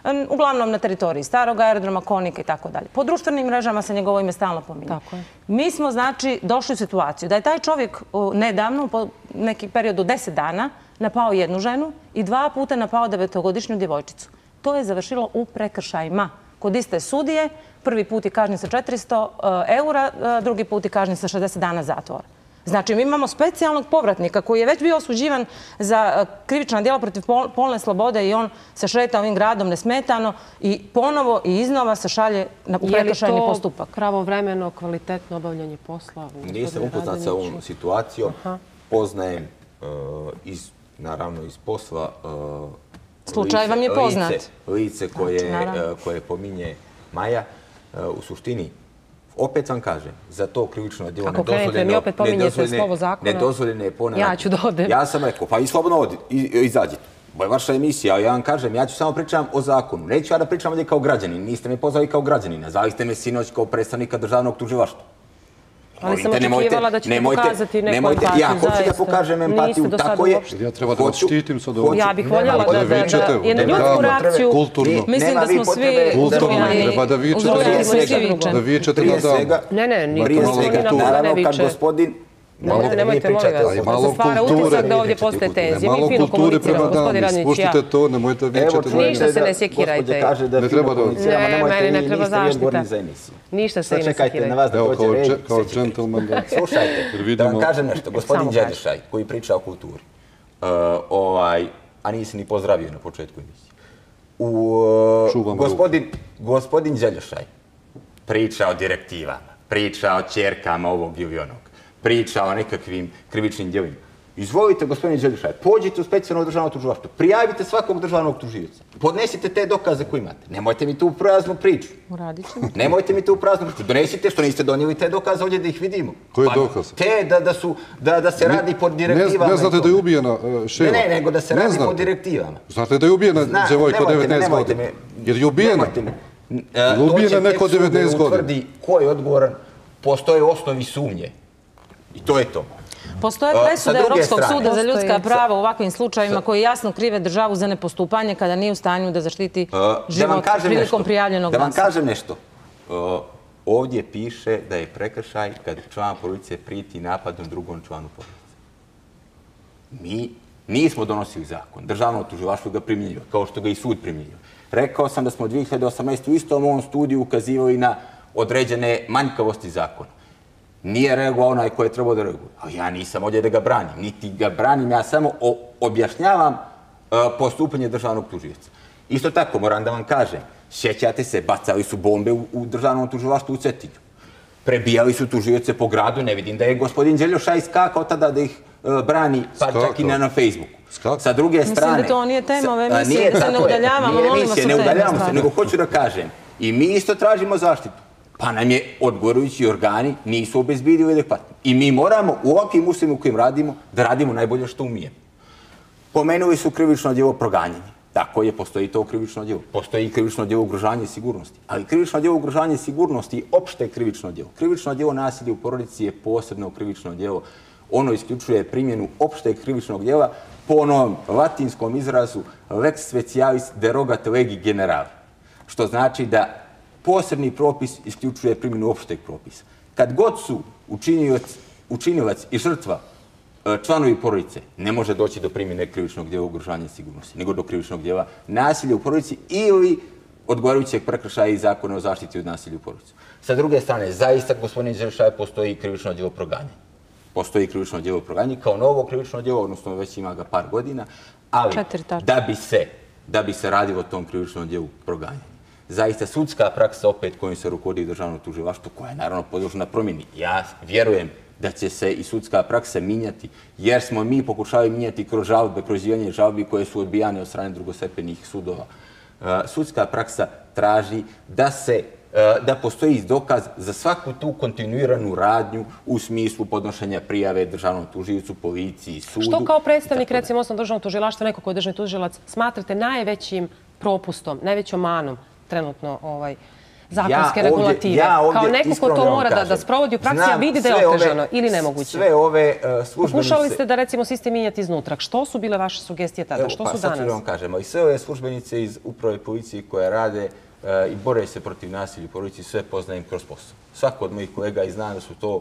uglavnom na teritoriji starog aerodroma, Konika i tako dalje. Po društvenim mrežama se njegovo ime stalno pominje. Mi smo, znači, došli u situaciju da je taj čovjek nedavno, po neki period od deset dana, napao jednu ženu i dva puta napao devetogodišnju djevojčicu. To je završilo u prekršajima. Kod iste sudije, prvi put je kažnjen sa četiristo eura, drugi put je kažnjen sa šezdeset dana zatvora. Znači, mi imamo specijalnog povratnika koji je već bio osuđivan za krivična djela protiv polne slobode i on se šeta ovim gradom nesmetano i ponovo i iznova se šalje u prekršajni postupak. Je li to pravovremeno, kvalitetno obavljanje posla? Nisam upoznat sa ovom situacijom. Poznajem, naravno, iz posla slučaj vam je poznat. Lice koje pominje Maja. U suštini, opet vam kažem, za to krivično djelo ako krenete mi opet pominjete slovo zakona, nedozvoljene je ponavljati. Ja ću da odem. Ja sam rekao, pa i slobodno izađite. Ovo je vaša emisija, ja vam kažem, ja ću samo pričam o zakonu. Neću ja da pričam ovdje kao građanin, niste me pozvali kao građanina, zvali ste me sinoć kao predstavnika državnog tužilaštva. Ali sam očekivala da ćete pokazati neku empatiju, zaista. Ja hoću da pokažem empatiju, tako je. Ja treba da vas štitim sad ovdje. Ja bih voljela da jednu ljudsku reakciju, mislim da smo svi uzrujani, uzrujani smo svi vičan. Da vičete na damu. Ne, ne, niko ni na koga ne viče. Nemojte, nemojte, molim vas, da se stvara utisak da ovdje postoje tenzije. Mi fino komuniciramo, gospodin Radnić i ja. Spustite to, nemojte da vičete. Ništa se ne sjekirajte. Ne treba da... Ne, meni ne treba zaštita. Ništa se i ne sjekirajte. Evo, kao džentlman da... Slušajte, da vam kažem nešto. Gospodin Đelišaj, koji priča o kulturi, a nisi ni pozdravio na početku emisije. Gospodin Đelišaj priča o direktivama, priča o ćerkama ovog ili onog, priča o nekakvim krivičnim djelima. Izvolite, gospodine Đelišaj, pođite u specijalno državno tužilaštvo, prijavite svakog državnog tužioca, podnesite te dokaze koje imate. Nemojte mi tu praznu priču. Uradit ćemo. Nemojte mi tu praznu priču. Donesite što niste donijeli te dokaze ovdje da ih vidimo. Koje dokaze? Te da se radi pod direktivama. Ne znate da je ubijena Ševa? Ne, nego da se radi pod direktivama. Znate da je ubijena djevojka od devetnaest godina? Jer je ubijena? Ubijena neko od devetnaest godina? Utvrdi ko je odgovoran, postoje osnovi sumnje. I to je to. Postoje presude Europskog suda za ljudska prava u ovakvim slučajevima koji jasno krive državu za nepostupanje kada nije u stanju da zaštiti život prilikom prijavljenog nasilja. Da vam kažem nešto. Ovdje piše da je prekršaj kad član policije prijeti napadom drugom članu policije. Mi nismo donosili zakon. Državno tužilaštvo ga primjenjuje, kao što ga i sud primjenjuje. Rekao sam da smo dvije hiljade osamnaeste. u istom ovom studiju ukazivali na određene manjkavosti zakona. Nije reagovao onaj koji je trebao da reaguje. A ja nisam ovdje da ga branim. Niti ga branim, ja samo objašnjavam postupanje državnog tužioca. Isto tako, moram da vam kažem, sjećate se, bacali su bombe u državnom tužilaštvu u Cetinju. Prebijali su tužioce po gradu, ne vidim da je gospodin Đelišaj skakao tada da ih brani, pa čak i na Facebooku. Sa druge strane... Mislim da to nije tema ove emisije, da se ne udaljavamo, molim vas o teme. Ne udaljavamo se, nego hoću da kažem. I mi isto tražimo zaštitu. Pa nam je odgovarajući organi nisu obezbedili adekvatno. I mi moramo u ovakvim uslovima u kojim radimo da radimo najbolje što umijemo. Pomenuli su krivično djelo proganjanje. Tako je, postoji to krivično djelo. Postoji i krivično djelo ugrožavanja sigurnosti. Ali krivično djelo ugrožavanja sigurnosti je opšte krivično djelo. Krivično djelo nasilja u porodici je posebno krivično djelo. Ono isključuje primjenu opšteg krivičnog djela po onom latinskom izrazu lex specialis derogat legi generali. Što znači da posebni propis isključuje primjenu opšteg propisa. Kad god su učinilac i žrtva članovi porodice, ne može doći do primjene krivičnog djela ugrožavanja sigurnosti, nego do krivičnog djela nasilja u porodici ili odgovarajućeg prekršaja i zakona o zaštiti od nasilja u porodici. Sa druge strane, zaista, gospodine Đelišaj, postoji krivično djelo proganjanja. Postoji krivično djelo proganjanja kao novo krivično djelo, odnosno već ima ga par godina, ali da bi se radilo o tom krivičnom djelu proganjanja. Zaista sudska praksa opet kojom se rukovodi državno tužilaštvo, koja je naravno podložna promjeni. Ja vjerujem da će se i sudska praksa minjati, jer smo mi pokušali minjati kroz žalbe, kroz izjavljanje žalbi koje su odbijane od strane drugostepenih sudova. Sudska praksa traži da se da postoji dokaz za svaku tu kontinuiranu radnju u smislu podnošenja prijave državnom tužiocu, policiji, sudu. Što kao predstavnik, recimo, osnovnog državnog tužilaštva, neko ko je državni tužilac, smatrate najvećim propustom, najvećom manom trenutno zakonske regulative? Kao neko ko to mora da sprovodi u praksi, a vidi da je otežano ili nemoguće? Sve ove službenice... Pokušali ste da, recimo, sistem mijenjati iznutra. Što su bile vaše sugestije tada? Što su danas? Pa sad ću vam kažemo. I sve ove službenice iz uprave policije koje rade i bore se protiv nasilja u policiji, sve poznajem kroz posao. Svako od mojih kolega i zna da su to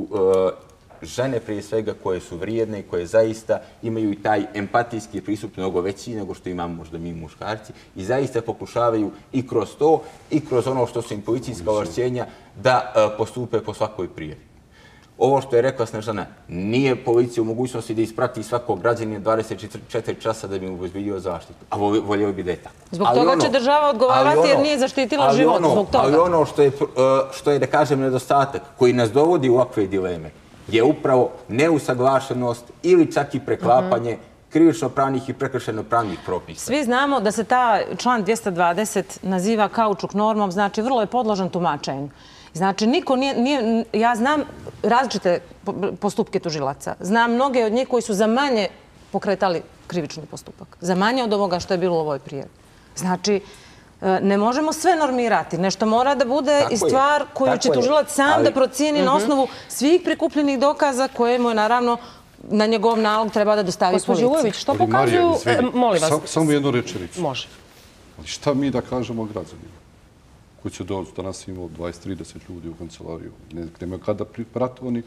žene prije svega koje su vrijedne i koje zaista imaju i taj empatijski pristup mnogo veći nego što imamo možda mi muškarci i zaista pokušavaju i kroz to i kroz ono što su im policijska ovlašćenja da postupe po svakoj prijavi. Ovo što je rekla Snežana, nije policija u mogućnosti da isprati svakog građanina dvadeset četiri časa da bi mu obezbedio zaštitu, a voljeli bi da je tako. Zbog toga će država odgovarati jer nije zaštitila život zbog toga. Ali ono što je, da kažem, nedostatak koji nas dovodi u ovakve dileme je upravo neusaglašenost ili čak i preklapanje krivično-pravnih i prekršajno-pravnih propisa. Svi znamo da se ta član dvjesto dvadeset naziva kaučuk normom, znači vrlo je podložan tumačenju. Znači, niko nije, ja znam različite postupke tužilaca. Znam mnoge od njih koji su za manje pokretali krivični postupak. Za manje od ovoga što je bilo u ovoj prijavi. Znači, ne možemo sve normirati. Nešto mora da bude i stvar koju će tužilac sam da procijeni na osnovu svih prikupljenih dokaza koje mu je, naravno, na njegov nalog treba da dostavi policiji. Gospođo Vujović, što pokazuju... Molim vas. Samo jednu rečenicu. Može. Ali šta mi da kažemo građanima koji će doći? Danas imamo dvadeset trideset ljudi u kancelariju. Nemaju kada prati oni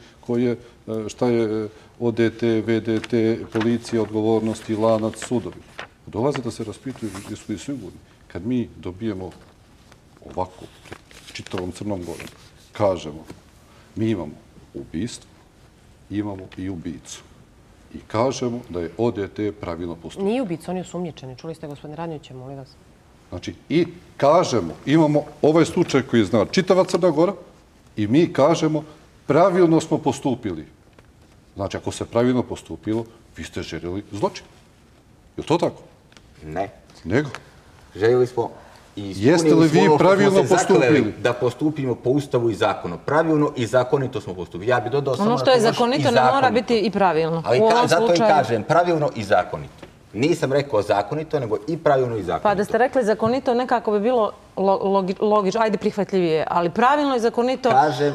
šta je O D T, V D T, policija, odgovornosti, lanac, sudovi. Dolaze da se raspituju gdje su i sigurni. Kad mi dobijemo ovako, čitavom Crnom Gorom, kažemo, mi imamo ubistvo, imamo i ubicu. I kažemo da je O D T pravilno postupio. Nije ubica, on je osumnjičen. Čuli ste, gospodine Radnjeviće, molim vas. Znači, i kažemo, imamo ovaj slučaj koji zna čitava Crna Gora i mi kažemo, pravilno smo postupili. Znači, ako se pravilno postupilo, vi ste željeli zločin. Je li to tako? Ne. Nego? Željeli smo i jeste li vi pravilno postupili? Da postupimo po Ustavu i zakonu. Pravilno i zakonito smo postupili. Ja bih dodao samo ono što je zakonito ne mora biti i pravilno. Ali zato i kažem, pravilno i zakonito. Nisam rekao zakonito, nego i pravilno i zakonito. Pa da ste rekli zakonito, nekako bi bilo logično, ajde prihvatljivije, ali pravilno i zakonito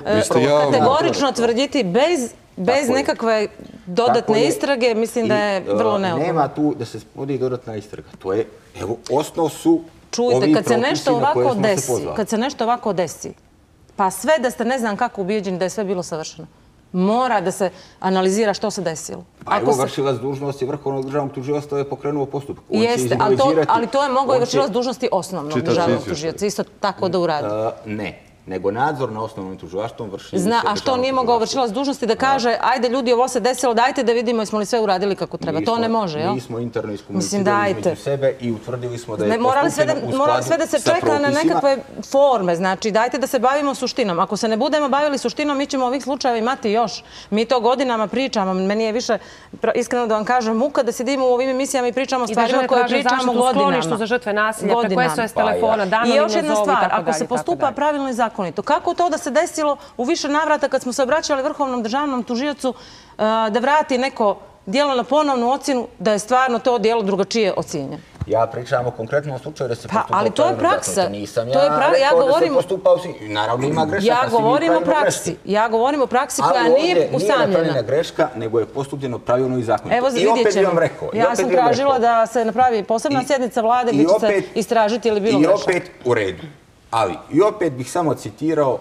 kategorično tvrditi bez nekakve dodatne istrage, mislim da je vrlo neophodno. Nema tu da se vodi dodatna istraga. To je, evo, osnov su Čujte, kad se nešto ovako desi, kad se nešto ovako desi, pa sve da ste ne znam kako ubijeđeni da je sve bilo savršeno, mora da se analizira što se desilo. A evo vršilac dužnosti Vrhovnog državnog tužiostva je pokrenuo postupak. Jeste, ali to je mogao i vršilac dužnosti osnovnog državnog tužioca. Isto tako da uradi. Ne. Nego nadzor na osnovnom tužilaštvom vrši... Zna, a što nije mogao vršilac dužnosti da kaže ajde ljudi, ovo se desilo, dajte da vidimo jesmo li sve uradili kako treba. To ne može, jel? Mi smo interno iskomunicirali između sebe i utvrdili smo da je postupljeno u skladu. Morali sve da se čeka na nekakve forme. Znači, dajte da se bavimo suštinom. Ako se ne budemo bavili suštinom, mi ćemo ovih slučajeva imati još. Mi to godinama pričamo. Meni je više, iskreno da vam kažem, muka da sedimo u ovim emisijama i pričamo stvarima koje pričamo godinama. I da žene traže zaštitu u skloništu za žrtve nasilja, preko S O S telefona, dano i još jedna stvar, ako se postupa pravilno i zakonito, kako to da se desilo u više navrata kad smo se obraćali Vrhovnom državnom tužiocu da vrati neko djelo na ponovnu ocjenu, da je stvarno to djelo drugačije ocijenjeno? Ja pričam o konkretnom slučaju da se postupao pravilno. Ali to je praksa. Nisam ja rekao da se postupao svi. Naravno ima grešaka. Ja govorim o praksi. Ja govorim o praksi koja nije usamljena. Nije napravljena greška, nego je postupljeno pravilno i zakonito. Evo, vidjet ćemo. Ja sam tražila da se napravi posebna sjednica vlade gdje će se istražiti ili bilo grešaka. I opet u redu. Ali i opet bih samo citirao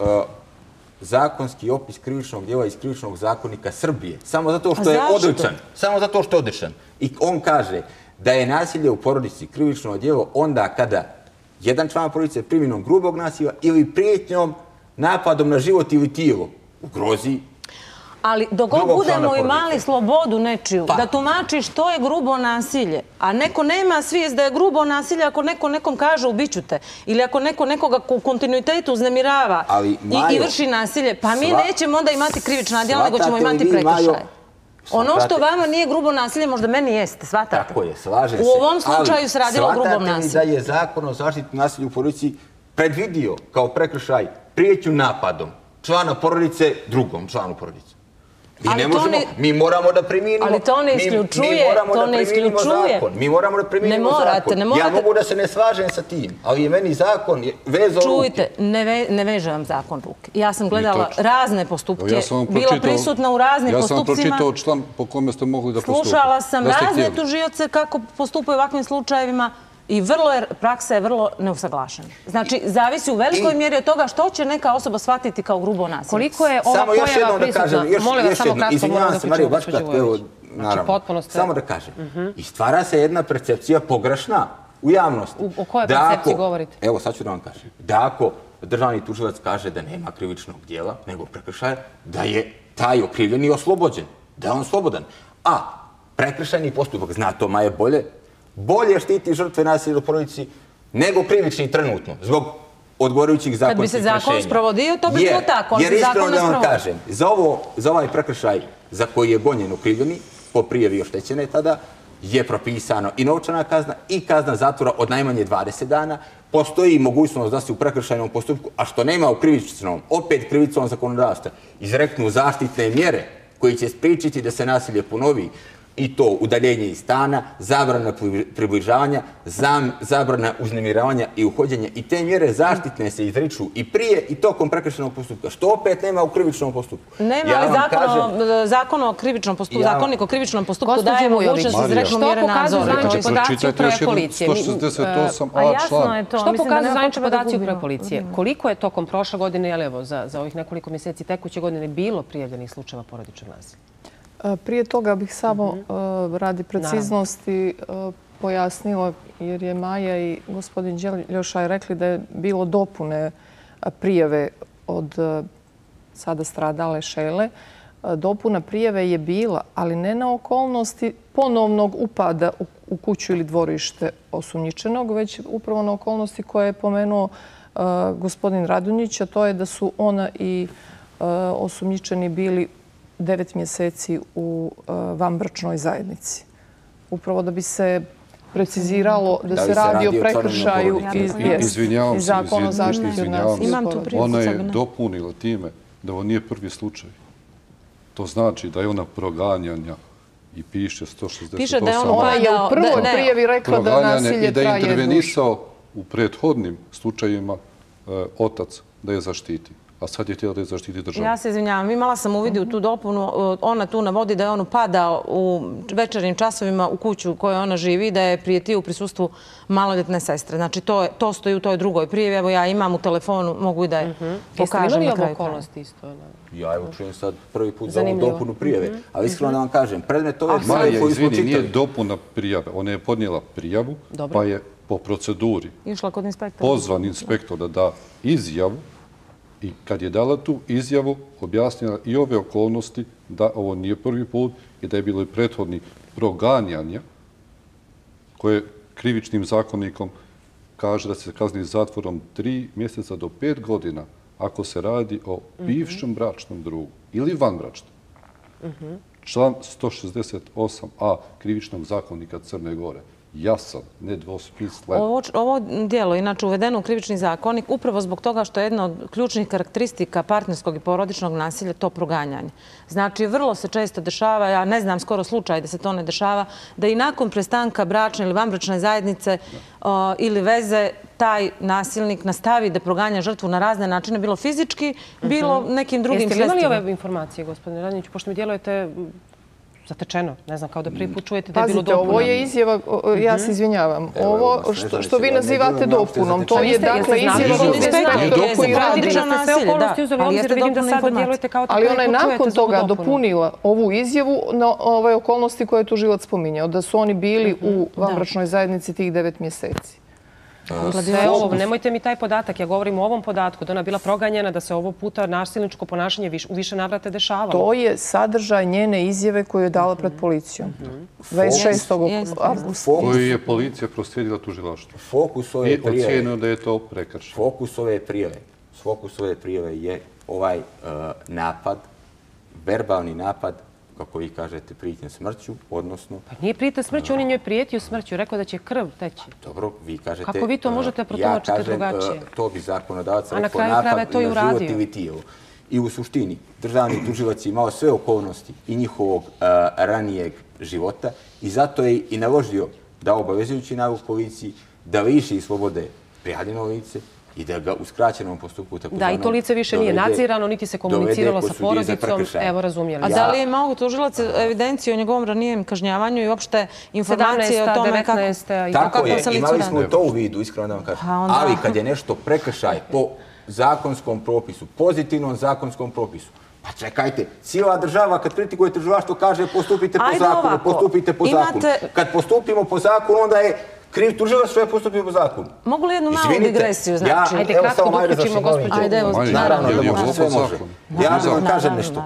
zakonski opis krivičnog djela iz krivičnog zakonika Srbije. Samo zato što je odličan. Samo zato što je odličan. I on kaže da je nasilje u porodici krivično djelo onda kada jedan član porodice primjenom grubog nasilja ili prijetnjom, napadom na život ili tijelo ugrozi. Ali dok budemo imali slobodu nečiju, da tumači što je grubo nasilje, a neko nema svijest da je grubo nasilje ako neko nekom kaže ubiću te, ili ako neko nekoga u kontinuitetu uznemirava i vrši nasilje, pa mi nećemo onda imati krivična djela, nego ćemo imati prekršaje. Ono što vama nije grubo nasilje, možda meni jeste, shvatate? Tako je, slažem se. U ovom slučaju se radilo o grubom nasilju. Ali shvatate li da je zakon o zaštiti nasilja u porodici predvidio kao prekršaj prijetnju napadom člana porodice drugom članu porodice? Mi ne možemo, mi moramo da priminimo... Ali to ne isključuje, to ne isključuje. Mi moramo da priminimo zakon. Ja mogu da se ne slažem sa tim, ali je meni zakon vezao ruke. Čujte, ne veže vam zakon ruke. Ja sam gledala razne postupke, bila prisutna u raznim postupcima. Ja sam pročitao član po kome ste mogli da postupite. Slušala sam razne tužioce kako postupaju u ovakvim slučajevima i praksa je vrlo neusaglašena. Znači, zavisi u velikoj mjeri od toga što će neka osoba shvatiti kao grubo nasilje. Koliko je ova pojava prisutna? Molim vas, samo kratko moram da priču, gospođo Vujović. Samo da kažem. I stvara se jedna percepcija pogrešna u javnosti. O kojoj percepciji govorite? Evo, sad ću da vam kažem. Da ako državni tužilac kaže da nema krivičnog dijela, nego prekršaja, da je taj okrivljeni oslobođen, da je on slobodan. A prekršajni postupak, zna to Maja bolje, bolje štiti žrtve nasilja u porodici nego krivični trenutno, zbog odgovarajućih zakonskih rešenja. Kad bi se zakon sprovodio, to bi bilo tako. Jer iskreno da vam kažem, za ovaj prekršaj za koji je gonjen okrivljeni, po prijavi oštećene tada, je propisano i novčana kazna i kazna zatvora od najmanje dvadeset dana. Postoji mogućnost da se u prekršajnom postupku, a što nema u krivičnom, opet krivicom zakonodavstva, izreknu zaštitne mjere koji će spriječiti da se nasilje ponovi, i to udaljenje iz stana, zabrana približavanja, zabrana uznemiravanja i uhođenja. I te mjere zaštitne se izriču i prije i tokom prekršajnog postupka, što opet nema u krivičnom postupku. Nema, ali zakon o krivičnom postupku, zakonik o krivičnom postupku daje mogućnost da izreknu mjere nadzora. Što pokazuju zvanični podaci uprave policije? sto šezdeset osam a član. Što pokazuju zvanični podaci uprave policije? Koliko je tokom prošle godine, ali evo, za ovih nekoliko mjeseci tekuće godine bilo prijavljenih slučajeva porodičnog nasilja? Prije toga bih samo radi preciznosti pojasnila, jer je Maja i gospodin Đeljošaj rekli da je bilo dopune prijave od sada stradale Šejle. Dopuna prijave je bila, ali ne na okolnosti ponovnog upada u kuću ili dvorište osumnjičenog, već upravo na okolnosti koje je pomenuo gospodin Radonjić, a to je da su ona i osumnjičeni bili devet mjeseci u vanbračnoj zajednici. Upravo da bi se preciziralo da se radi o prekršaju i zakonu o zaštiti od nasilja. Ona je dopunila time da ovo nije prvi slučaj. To znači da je ona proganjanja i piše sto šezdeset osam. Ona je u prvoj prijavi rekla da nasilje traje duže. I da je intervenisao u prethodnim slučajima otac da je zaštiti. A sad je htjela da je zaštiti državu. Ja se izvinjavam, imala sam uvidi u tu dopunu. Ona tu navodi da je on upadao u večernjim časovima u kuću u kojoj ona živi i da je prijetio u prisustvu maloljetne sestre. Znači, to stoji u toj drugoj prijavi. Evo, ja imam u telefonu, mogu i da je pokažem na kraju. Ja evo čujem sad prvi put za ovu dopunu prijave. Ali iskreno da vam kažem, predmet ove stvari koji smo čitali... Nije dopuna prijave. Ona je podnijela prijavu, pa je po proceduri pozvan inspektor da da izjavu. I kad je dala tu izjavu, objasnila i ove okolnosti da ovo nije prvi put i da je bilo i prethodni proganjanja koje krivičnim zakonikom kaže da se kazni zatvorom tri mjeseca do pet godina ako se radi o bivšem bračnom drugu ili vanbračnom. Član sto šezdeset osam a krivičnog zakonika Crne Gore. Jasan, nedvosmislen. Ovo dijelo je inače uvedeno u krivični zakonik upravo zbog toga što je jedna od ključnih karakteristika partnerskog i porodičnog nasilja to proganjanje. Znači, vrlo se često dešava, ja ne znam skoro slučaj da se to ne dešava, da i nakon prestanka bračne ili vanbračne zajednice ili veze taj nasilnik nastavi da proganja žrtvu na razne načine, bilo fizički, bilo nekim drugim sredstvima. Jeste li imali ove informacije, gospodine Radonjiću, pošto mi djelujete zatečeno. Ne znam, kao da prvi put čujete da je bilo dopunom. Pazite, ovo je izjava, ja se izvinjavam, ovo što vi nazivate dopunom, to je dakle izjava od inspektora koji radi na sve okolnosti uzeli obzir, vidim da sada djelujete kao da ali ona je nakon toga dopunila ovu izjavu na ove okolnosti koje je tužilac spominjao, da su oni bili u vanbračnoj zajednici tih devet mjeseci. Nemojte mi taj podatak, ja govorim o ovom podatku, da ona je bila proganjena, da se ovo puta nasilničko ponašanje u više navrate dešavalo. To je sadržaj njene izjave koju je dala pred policijom. dvadeset šestog avgusta. Koju je policija proslijedila tužilaštvu. Fokus ove prijave... I ocijenio da je to prekršaj. Fokus ove prijave, fokus ove prijave je ovaj napad, verbalni napad, kako vi kažete, prijetnja smrću, odnosno... Pa nije prijetnja smrću, on je njoj prijetio smrću, rekao da će krv teći. Dobro, vi kažete... Kako vi to možete protumačiti drugačije? Ja kažem, to bi zakonodavac rekao napad na život ili tijelo. i u suštini državni tužilac je imao sve okolnosti i njihovog ranijeg života i zato je i naložio da obavezujući nalog policiji da liši slobode prijavljeno lice i da ga u skraćenom postupku tako Da, i to lice više nije nadzirano, niti se komuniciralo sa porodicom. Evo, razumijeli. A da li je imao tužilac evidenciju o njegovom ranijem kažnjavanju i uopšte informacije o tome kako... Tako je, imali smo to u vidu, iskreno da vam kažem. Ali kad je nešto prekršaj po zakonskom propisu, pozitivnom zakonskom propisu, pa čekajte, cijela država kad kritikuje tužilaštvo kaže postupite po zakonu, postupite po zakonu. Kad postupimo po zakonu, onda je kriv tužilac što je postupio po zakonu. Mogu li jednu malu digresiju, znači? Ajde, kratko dok uključimo gospođu. Ajde, evo, naravno da može, sve može. Ja da vam kažem nešto.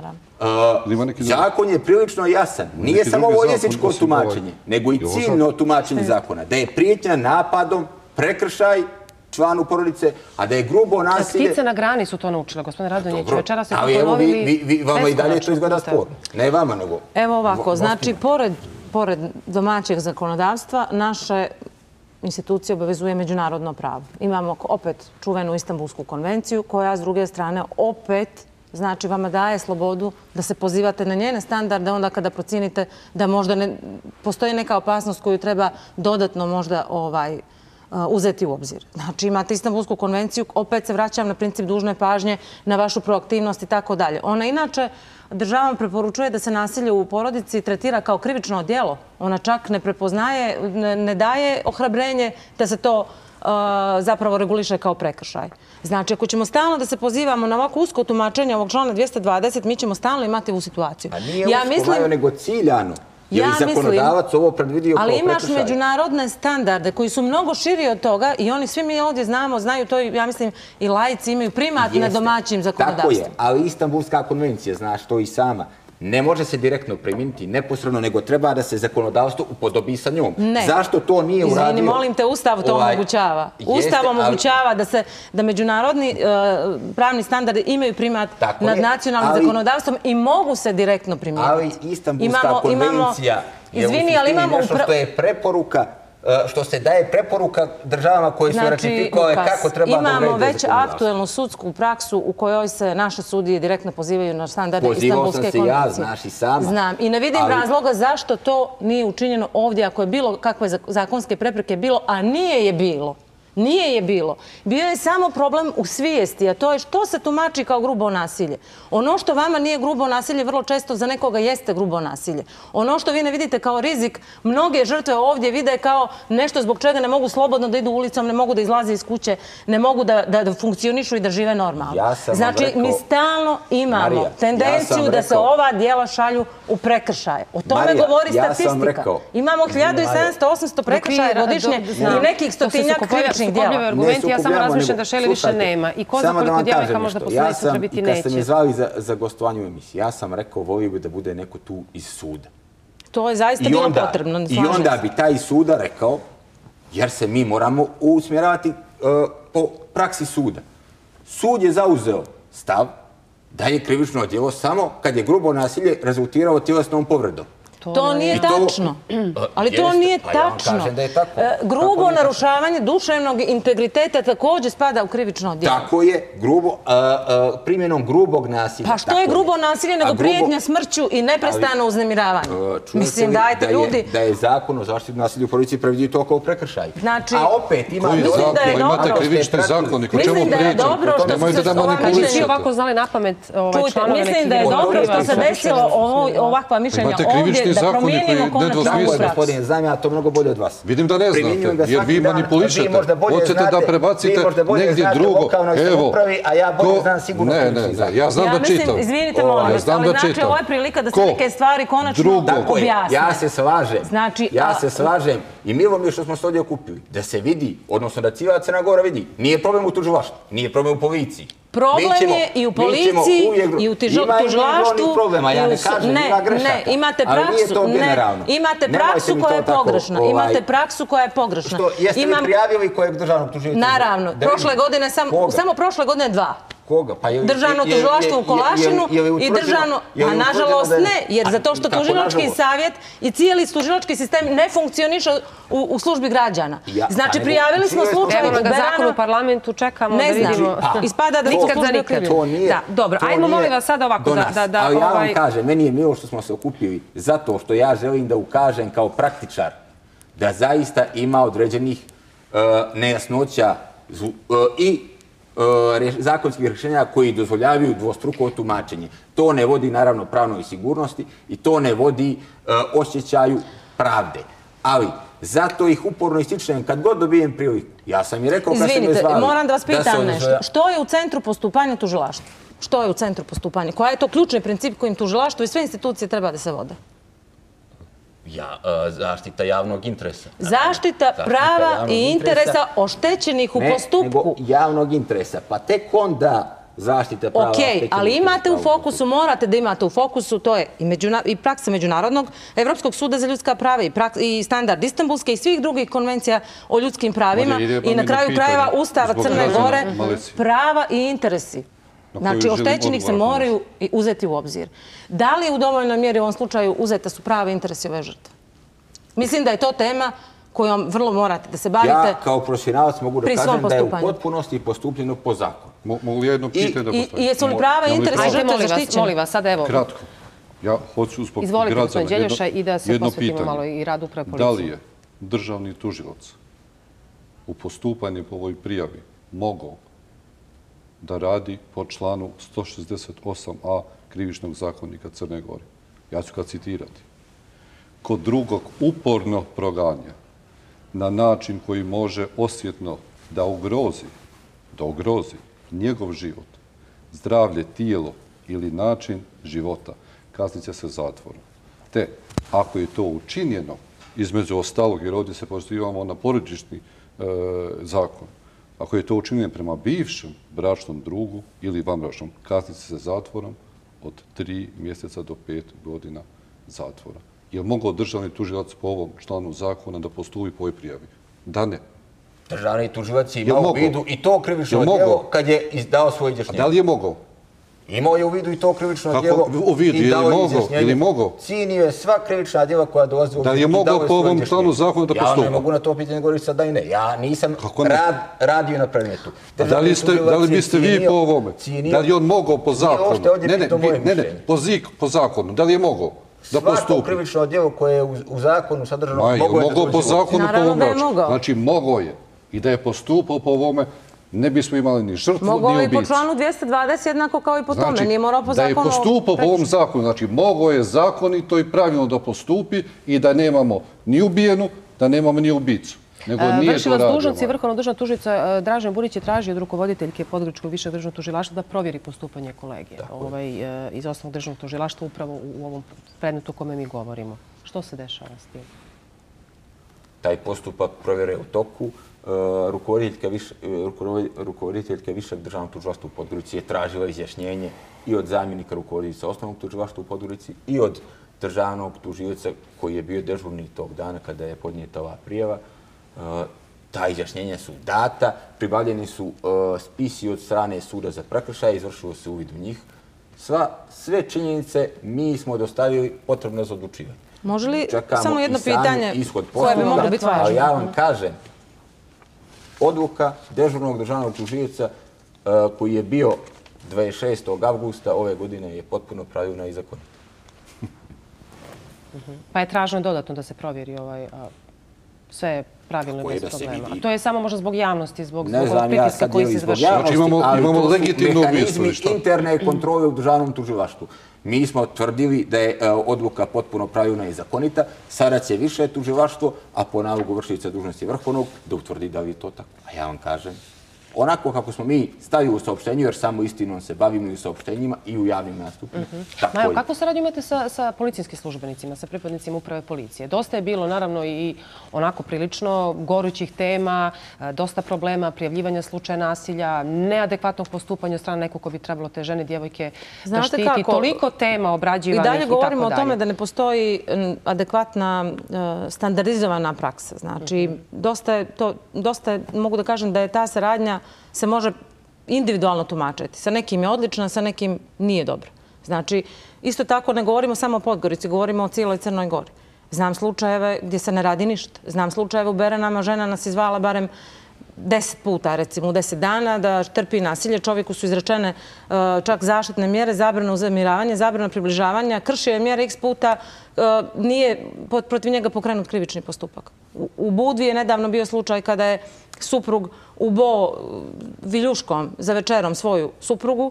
Zakon je prilično jasan. Nije samo ovo jezičko tumačenje, nego i ciljno tumačenje zakona. Da je prijetnja napadom, prekršaj članu porodice, a da je grubo nasilje... Ptice na grani su to naučile, gospodine Radonjić. Večera se to ponovili... Ali evo, vama i dalje to izgleda beskonačno. sporno. Ne vama, nego... Evo ovako, znači, pored domaćeg zakonodavstva, naše institucije obavezuje međunarodno pravo. Imamo opet čuvenu Istanbulsku konvenciju, koja s druge strane opet, znači, vama daje slobodu da se pozivate na njene standarde onda kada procijenite da možda postoji neka opasnost koju treba dodatno možda ovaj uzeti u obzir. Znači, imate Istanbulsku konvenciju, opet se vraćam na princip dužne pažnje, na vašu proaktivnost i tako dalje. Ona inače država preporučuje da se nasilje u porodici tretira kao krivično djelo. Ona čak ne prepoznaje, ne daje ohrabrenje da se to zapravo reguliše kao prekršaj. Znači, ako ćemo stalno da se pozivamo na ovako usko tumačenje ovog člana dvjesto dvadeset, mi ćemo stalno imati ovu situaciju. A nije usko, Majo, nego ciljano. Je li zakonodavac ovo predvidio kao prekršaj? Ali imaš međunarodne standarde koji su mnogo širi od toga i oni svi mi ovdje znamo, znaju to, ja mislim, i laici imaju primat na domaćim zakonodavstvom. Tako je, ali Istanbulska konvencija, znaš to i sama, ne može se direktno primijeniti neposredno, nego treba da se zakonodavstvo upodobi sa njom. Ne. Zašto to nije uradio? Izvini, molim te, Ustav to omogućava. Ustav omogućava da međunarodni pravni standardi imaju primat nad nacionalnim zakonodavstvom i mogu se direktno primijeniti. Ali Istanbulska konvencija je u suštini nešto što je preporuka, što se daje preporuka državama koje su ratifikovale kako treba da urede imamo već aktuelnu sudsku praksu u kojoj se naše sudije direktno pozivaju na standarde Istanbulske konvencije. Pozivao sam se ja, znaš i sama. Znam. I ne vidim razloga zašto to nije učinjeno ovdje ako je bilo kakve zakonske prepreke bilo, a nije je bilo. Nije je bilo. Bio je samo problem u svijesti, a to je što se tumači kao grubo nasilje. Ono što vama nije grubo nasilje, vrlo često za nekoga jeste grubo nasilje. Ono što vi ne vidite kao rizik, mnoge žrtve ovdje vide kao nešto zbog čega ne mogu slobodno da idu ulicom, ne mogu da izlaze iz kuće, ne mogu da funkcionišu i da žive normalno. Znači, mi stalno imamo tendenciju da se ova dijela šalju u prekršaje. O tome govori statistika. Imamo hiljadu sedamsto do osamsto prekršaja godišnje i nekih stotinjak krivičnih sukobljave argumenti, ja samo razmišljam da Šeli više nema. I ko za koliko djevojka možda posljednji sutra biti neće. Kad ste me zvali za gostovanje u emisiji, ja sam rekao, volio bi da bude neko tu iz suda. To je zaista bilo potrebno. I onda bi taj suda rekao, jer se mi moramo usmjeravati po praksi suda. Sud je zauzeo stav da je krivično djelo samo kad je grubo nasilje rezultiralo tjelesnom povredom. To nije tačno. Ali to nije tačno. Grubo narušavanje duševnog integriteta također spada u krivično djelo. Tako je, primjenom grubog nasilja. Pa što je grubo nasilje nego prijetnja smrću i neprestano uznemiravanje? Mislim, dajte ljudi... Da je zakon o zaštiti nasilja u porodici previdio to kao prekršaj. A opet ima... Mislim da je dobro... Imate krivični zakonik, o čemu pričam? Nemojte da manipulišete. Svi ovako znali na pamet članove nekih... Mislim da je dobro što se desilo ovakva mišljenja ovdje, da promijenimo konačno praksu. Gospodine, znam ja to mnogo bolje od vas. Vidim da ne znate, jer vi manipulišete. Hoćete da prebacite negdje drugo. Evo, a ja bolje znam sigurno. Ne, ne, ja znam da čitam. Izvinite, molim vas, ali znači ovo je prilika da se neke stvari konačno objasne. Ja se slažem, ja se slažem i milo mi je što smo se ovdje okupili. Da se vidi, odnosno da cijela Crna Gora vidi. Nije problem u tužilaštvu, nije problem u policiji. Problem je i u policiji, i u tužilaštvu. Ne, ne, imate praksu, ne, imate praksu koja je pogrešna. Imate praksu koja je pogrešna. Jeste li prijavili kojeg državnog tužitelja? Naravno, prošle godine, samo prošle godine dva. Koga? Pa je, Državno je- je- tužilaštvo u je- je- Kolašinu je li i utvrđeno- državno... je li A utvrđeno nažalost da je- ne, jer A zato što kako tužilački nažalost? savjet i cijeli tužilački sistem ne funkcioniše u, u službi građana. Ja- pa Znači, nego, prijavili smo čije smo- slučaj Evo u nam ga zakon u Beranu. parlamentu, čekamo Ne da znači, vidimo. Pa, ispada da to Nikad za službe nikad. To nije, Da, dobro, to ajmo nije molim vas sada ovako do da... nas. da, da Ali ja ovaj, vam kažem, meni je milo što smo se okupili zato što ja želim da ukažem kao praktičar da zaista ima određenih uh, nejasnoća zlu- uh, i uh, reš- zakonskih rješenja koji dozvoljavaju dvostruko tumačenje. To ne vodi naravno pravnoj sigurnosti i to ne vodi uh, osjećaju pravde. Ali zato ih uporno ističem kad god dobijem priliku. Ja sam i rekao kad ste me Izvinite, zvali. moram da vas se pitam održava- nešto. Što je u centru postupanja tužilaštva? Što je u centru postupanja? Koja je to ključni princip kojim tužilaštvo i sve institucije treba da se vode? Ja, e, zaštita javnog interesa. Zaštita Zaštita prava javnog i interesa. interesa oštećenih u Ne, postupku. nego javnog interesa. Pa tek onda zaštita prava Ok, oštećenih ali imate u interesa fokusu, morate da imate u fokusu, to je i, međuna, i praksa Međunarodnog Evropskog suda za ljudska prava i, praks, i standard Istanbulske i svih drugih konvencija o ljudskim pravima Ovdje idemo i na mi na kraju pitanje krajeva Ustava zbog Crne građana Gore, Malezije. prava i interesi. Na koju Znači, želim oštećenih se odgovor. moraju i uzeti u obzir. Da li u dovoljnoj mjeri u ovom slučaju uzeta su prava i interesi ove žrtve? Mislim da je to tema kojom vrlo morate da se bavite. Ja kao profesionalac mogu da pri svom kažem da je u postupanju. potpunosti postupljeno po zakonu. Mo- Mogu li ja jedno I- pitanje da I, postavim? I jesu li prava i Molim interesi pravo. Ajde, žrtve molim vas, zaštićeni? molim vas, sada evo. Kratko. Ja hoću zbog Izvolite, građana gospodin Đeljuša, i da se jedno posvetimo pitanje. malo i radu uprave Da policije. li je državni tužilac u postupanju po ovoj prijavi mogao da radi po članu sto šezdeset osam a Krivičnog zakonika Crne Gore? Ja ću ga citirati. Kod drugog uporno proganja na način koji može osjetno da ugrozi, da ugrozi njegov život, zdravlje, tijelo ili način života, kaznit će se zatvorom. Te, ako je to učinjeno, između ostalog, jer ovdje se pozivamo na porodični e, zakon, ako je to učinjeno prema bivšem bračnom drugu ili vanbračnom, kaznit će se zatvorom od tri mjeseca do pet godina zatvora. Je li mogao državni tužilac po ovom članu zakona da postupi po ovoj prijavi? Da ne. Državni tužilac je Jel imao u mogao? vidu i to krivično Jel mogao? djelo kad je izdao svoje A izjašnjenje. da li je mogao? Imao je u vidu i to krivično Kako djelo u vidu? i Je li dao je mogao? izjašnjenje. Je li mogao? Cijenio je sva krivična djela koja dolaze u Da li je obzir i mogao dao po svoje ovom izjašnjenje. članu zakona da Ja postupa? ne mogu na to pitanje govoriti sad da i ne. Ja nisam Kako ne? rad, radio na predmetu. A da li, ste, da li biste vi po ovome? Da li je on mogao po zakonu? uopšte ovdje Ne, ne, pitao vi- moje ne, ne, mišljenje. po, zik, po zakonu. Da li je mogao da Svako postupi? krivično djelo koje je u, u zakonu sadržano Ma, je mogo je da mogao po dođe u obzir. zakonu po Naravno ovom da je braču. mogao. Znači, mogao je. I da je postupao po ovome, ne bismo imali ni žrtvu, Mogao ni je i po ubicu. članu dvjesto dvadeset jednako kao i po tome. Znači, Nije morao po da je zakonu... postupao po ovom zakonu, znači mogao je zakonito i pravilno da postupi i da nemamo ni ubijenu, da nemamo ni ubicu. Nego nije to Vršilac radio. dužnosti Vrhovnog državnog tužilaca Dražen Burić je tražio od rukovoditeljke Podgoričkog višeg državnog tužilaštva da provjeri postupanje kolege ovaj, e, iz osnovnog državnog tužilaštva upravo u, u ovom predmetu o kome mi govorimo. Što se dešava s tim? Taj postupak provjere u toku. Uh, rukovoditeljka, viš, uh, rukovodi- rukovoditeljka Višeg državnog tužilaštva u Podgorici je tražila izjašnjenje i od zamjenika rukovoditeljica osnovnog tužilaštva u Podgorici i od državnog tužioca koji je bio dežurni tog dana kada je podnijeta ova prijava. Uh, ta izjašnjenja su data, pribavljeni su uh, spisi od strane suda za prekršaje, izvršilo se uvid u njih. Sva, sve činjenice mi smo dostavili potrebno za odlučivanje. Može li Čekamo samo jedno i sami pitanje ishod koje bi postupka, moglo biti važno? ali ja vam kažem, odluka dežurnog državnog tužioca uh, koji je bio dvadeset šestog avgusta ove godine je potpuno pravilna i zakonita. Pa je traženo dodatno da se provjeri ovaj, a, sve pravilno Tako je bez da se problema. vidi. A to je samo možda zbog javnosti, zbog, Ne zbog znam ja pritiska sad koji je se li zbog izvršava. javnosti, Znači imamo- ali imamo to su legitimno ubijstvo mehanizmi ili šta? interne kontrole u državnom tužilaštvu. Mi smo tvrdili da je uh, odluka potpuno pravilna i zakonita. Sada će više tužilaštvo, a po nalogu vršiteljice dužnosti Vrhovnog, da utvrdi da li je to tako. A ja vam kažem, onako kako smo mi stavili u saopštenju, jer samo istinom se bavimo i u saopštenjima i u javnim nastupima. Tako Majo, je. kako saradnju imate sa, sa policijskim službenicima, sa pripadnicima uprave policije? Dosta je bilo, naravno, i onako prilično gorućih tema, e, dosta problema, prijavljivanja slučaja nasilja, neadekvatnog postupanja od strane nekog ko bi trebalo te žene, djevojke da Znate štiti. kako? Toliko tema I obrađivanih i dalje tako dalje. govorimo o tome da ne postoji m, adekvatna e, standardizovana praksa. Znači, dosta je to, dosta je, mogu da kažem da je ta saradnja se može individualno tumačiti. Sa nekim je odlična, sa nekim nije dobro. Znači, isto tako ne govorimo samo o Podgorici, govorimo o cijeloj Crnoj Gori. Znam slučajeve gdje se ne radi ništa. Znam slučajeve u Beranama, žena nas izvala barem deset puta, recimo u deset dana, da trpi nasilje. Čovjeku su izrečene čak zaštitne mjere, zabrana uznemiravanja, zabrana približavanja, kršio je mjere x puta, nije protiv njega pokrenut krivični postupak. U Budvi je nedavno bio slučaj kada je suprug ubo viljuškom za večerom svoju suprugu.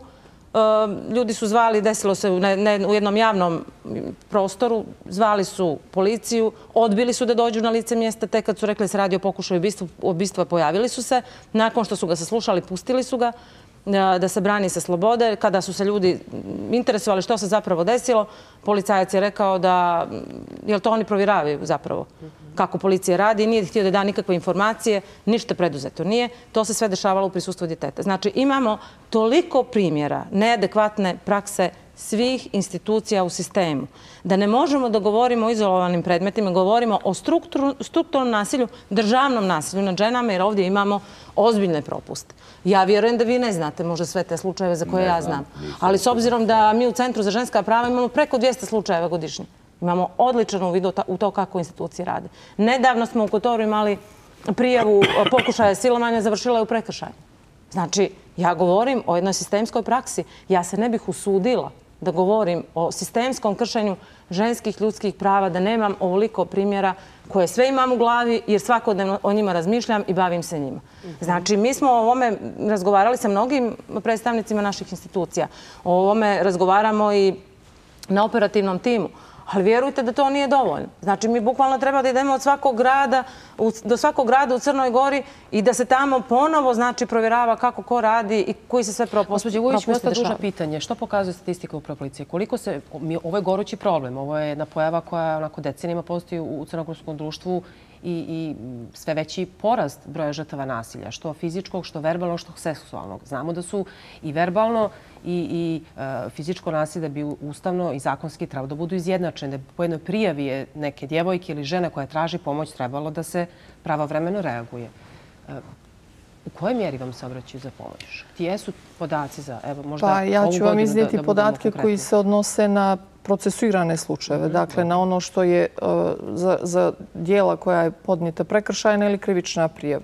Ljudi su zvali, desilo se u jednom javnom prostoru, zvali su policiju, odbili su da dođu na lice mjesta, tek kad su rekli se radi o pokušaju ubistva, pojavili su se. Nakon što su ga saslušali, pustili su ga da se brani sa slobode. Kada su se ljudi interesovali što se zapravo desilo, policajac je rekao da, jel to oni provjeravaju zapravo kako policija radi, nije htio da da nikakve informacije, ništa preduzeto nije. To se sve dešavalo u prisustvu djeteta. Znači, imamo toliko primjera neadekvatne prakse svih institucija u sistemu, da ne možemo da govorimo o izolovanim predmetima, govorimo o strukturnom nasilju, državnom nasilju nad ženama, jer ovdje imamo ozbiljne propuste. Ja vjerujem da vi ne znate možda sve te slučajeve za koje ja znam, ali s obzirom da mi u Centru za ženska prava imamo preko dvjesto slučajeva godišnje, imamo odličan uvid u to kako institucije rade. Nedavno smo u Kotoru imali prijavu pokušaja silovanja, završila je u prekršaju. Znači, ja govorim o jednoj sistemskoj praksi. Ja se ne bih usudila da govorim o sistemskom kršenju ženskih ljudskih prava, da nemam ovoliko primjera koje sve imam u glavi jer svakodnevno o njima razmišljam i bavim se njima. Znači, mi smo o ovome razgovarali sa mnogim predstavnicima naših institucija. O ovome razgovaramo i na operativnom timu. Ali vjerujte da to nije dovoljno. Znači, mi bukvalno treba da idemo od svakog grada, do svakog grada u Crnoj Gori i da se tamo ponovo, znači, provjerava kako ko radi i koji se sve propusti dešavaju. Gospođo Vujić, mi ostaje duža pitanje. Što pokazuje statistika u policije? Koliko se, ovo je gorući problem, ovo je jedna pojava koja onako decenijima postoji u crnogorskom društvu i sve veći porast broja žrtava nasilja, što fizičkog, što verbalnog, što seksualnog. Znamo da su i verbalno i fizičko nasilje bi ustavno i zakonski trebalo da budu izjednačene. Po jednoj prijavi je neke djevojke ili žene koja traži pomoć trebalo da se pravovremeno reaguje. U kojoj mjeri vam se obraćaju za pomoć? Gdje su podaci za, evo, možda ovu godinu da budemo konkretni? Pa ja ću vam iznijeti podatke koji se odnose na procesuirane slučajeve, dakle na ono što je za dijela koja je podnijeta prekršajna ili krivična prijava.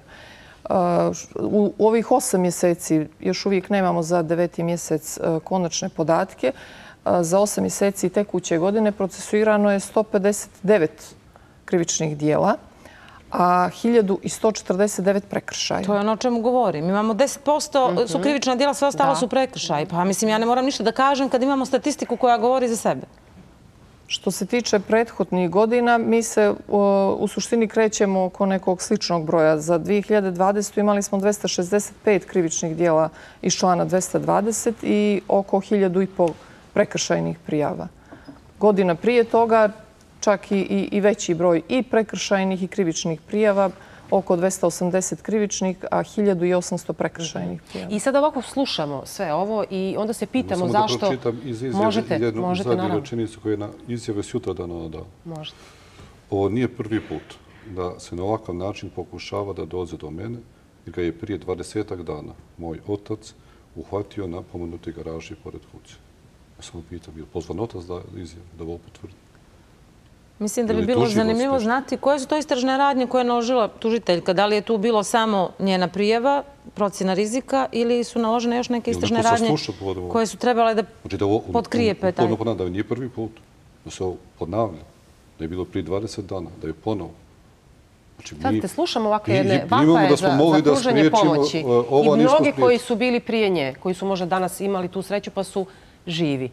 U ovih osam mjeseci, još uvijek nemamo za deveti mjesec konačne podatke, za osam mjeseci tekuće godine procesuirano je sto pedeset devet krivičnih dijela, a hiljadu sto četrdeset devet prekršaja. To je ono o čemu govorim. Imamo deset posto su krivična djela, sve ostalo su prekršaji. Pa mislim, ja ne moram ništa da kažem kad imamo statistiku koja govori za sebe. Što se tiče prethodnih godina, mi se u suštini krećemo oko nekog sličnog broja. Za dvije hiljade dvadesetu imali smo dvesta šezdeset pet krivičnih djela iz člana dvesta dvadeset i oko hiljadu i pol prekršajnih prijava. Godina prije toga čak i veći broj i prekršajnih i krivičnih prijava, oko dvesta osamdeset krivičnih, a hiljadu i osamsto prekršajnih prijava. I sad ovako slušamo sve ovo i onda se pitamo zašto... Samo da pročitam iz izjave jednu zadnju rečenicu koju je na izjave sutra dana dao. Možete. Ovo nije prvi put da se na ovakav način pokušava da dođe do mene, jer ga je prije dvadesetak dana moj otac uhvatio na pomenutoj garaži pored kuće. Ja sam pitam, je li pozvan otac da izjave, da ovo potvrdi? Mislim da bi bilo zanimljivo znati koje su to istražne radnje koje je naložila tužiteljka. Da li je tu bilo samo njena prijava, procjena rizika ili su naložene još neke istražne radnje koje su trebale da potkrije petaj? Ponovno ponavljam, da nije prvi put, da se ovo ponavlja, da je bilo prije dvadeset dana, da je ponovo. Sad te slušamo ovakve jedne vapaje za pružanje pomoći i mnogi koji su bili prije nje, koji su možda danas imali tu sreću pa su živi.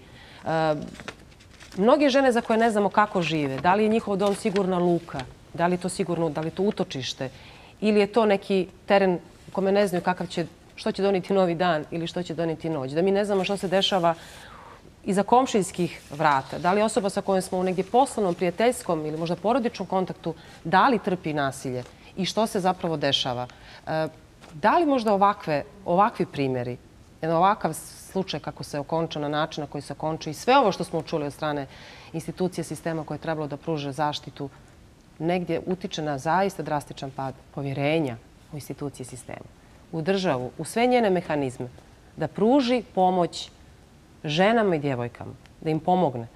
Mnoge žene za koje ne znamo kako žive, da li je njihov dom sigurna luka, da li je to sigurno, da li je to utočište ili je to neki teren u kome ne znaju kakav će, što će doniti novi dan ili što će doniti noć. Da mi ne znamo što se dešava iza komšijskih vrata. Da li osoba sa kojom smo u negdje poslovnom, prijateljskom ili možda porodičnom kontaktu, da li trpi nasilje i što se zapravo dešava. Da li možda ovakve, ovakvi primjeri, jedan ovakav slučaj kako se okonča na način na koji se okonča i sve ovo što smo čuli od strane institucije sistema koje je trebalo da pruže zaštitu, negdje utiče na zaista drastičan pad povjerenja u institucije sistema. u državu, u sve njene mehanizme, da pruži pomoć ženama i djevojkama, da im pomogne?